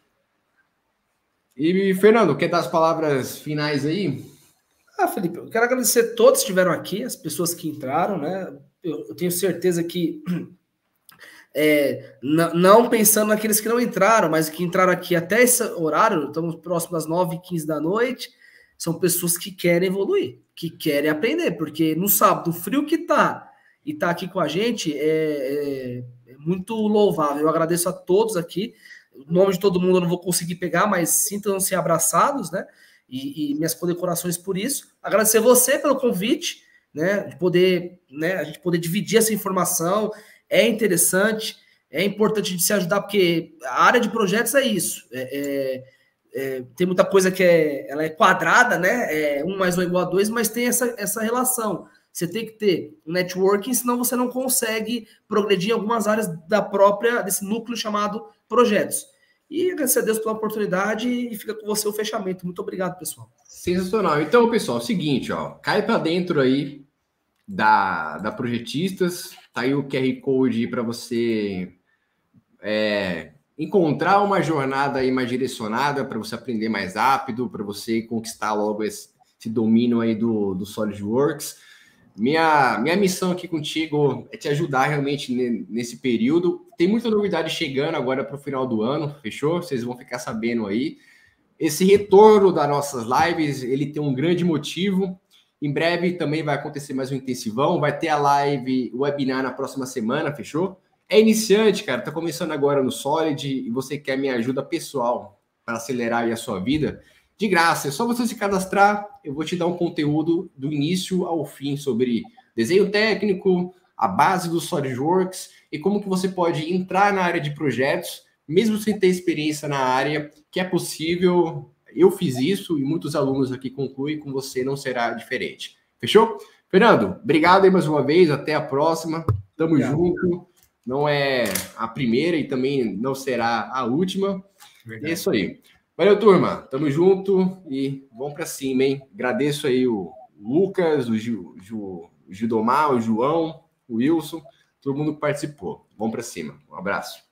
E, Fernando, quer dar as palavras finais aí? Ah, Felipe, eu quero agradecer a todos que estiveram aqui, as pessoas que entraram, né? Eu, eu tenho certeza que, é, não pensando naqueles que não entraram, mas que entraram aqui até esse horário, estamos próximos das nove e quinze da noite, são pessoas que querem evoluir, que querem aprender, porque no sábado, o frio que tá e tá aqui com a gente é, é, é muito louvável. Eu agradeço a todos aqui. O nome de todo mundo eu não vou conseguir pegar, mas sintam-se abraçados, né? E, e minhas condecorações por isso. Agradecer você pelo convite, né? De poder, né? A gente poder dividir essa informação. É interessante, é importante a gente se ajudar, porque a área de projetos é isso. É, é, é, tem muita coisa que é, ela é quadrada, né? É, um mais um é igual a dois, mas tem essa, essa relação. Você tem que ter networking, senão você não consegue progredir em algumas áreas da própria, desse núcleo chamado projetos. E agradecer a Deus pela oportunidade e fica com você o fechamento. Muito obrigado, pessoal. Sensacional. Então, pessoal, é o seguinte, ó, cai para dentro aí da, da Projetistas, tá aí o Q R Code para você é, encontrar uma jornada aí mais direcionada para você aprender mais rápido, para você conquistar logo esse, esse domínio aí do, do SolidWorks. Minha, minha missão aqui contigo é te ajudar realmente nesse período. Tem muita novidade chegando agora para o final do ano, fechou? Vocês vão ficar sabendo aí. Esse retorno das nossas lives, ele tem um grande motivo. Em breve também vai acontecer mais um intensivão. Vai ter a live, o webinar na próxima semana, fechou? É iniciante, cara, tá começando agora no Solid e você quer minha ajuda pessoal para acelerar aí a sua vida? De graça, é só você se cadastrar, eu vou te dar um conteúdo do início ao fim sobre desenho técnico, a base do SolidWorks e como que você pode entrar na área de projetos, mesmo sem ter experiência na área, que é possível. Eu fiz isso e muitos alunos aqui concluem, com você não será diferente. Fechou? Fernando, obrigado aí mais uma vez, até a próxima, tamo obrigado. Junto. Não é a primeira e também não será a última. Verdade. É isso aí. Valeu, turma. Tamo junto e vamos para cima, hein? Agradeço aí o Lucas, o, Gil, Gil, o Gildomar, o João, o Wilson, todo mundo que participou. Vamos para cima. Um abraço.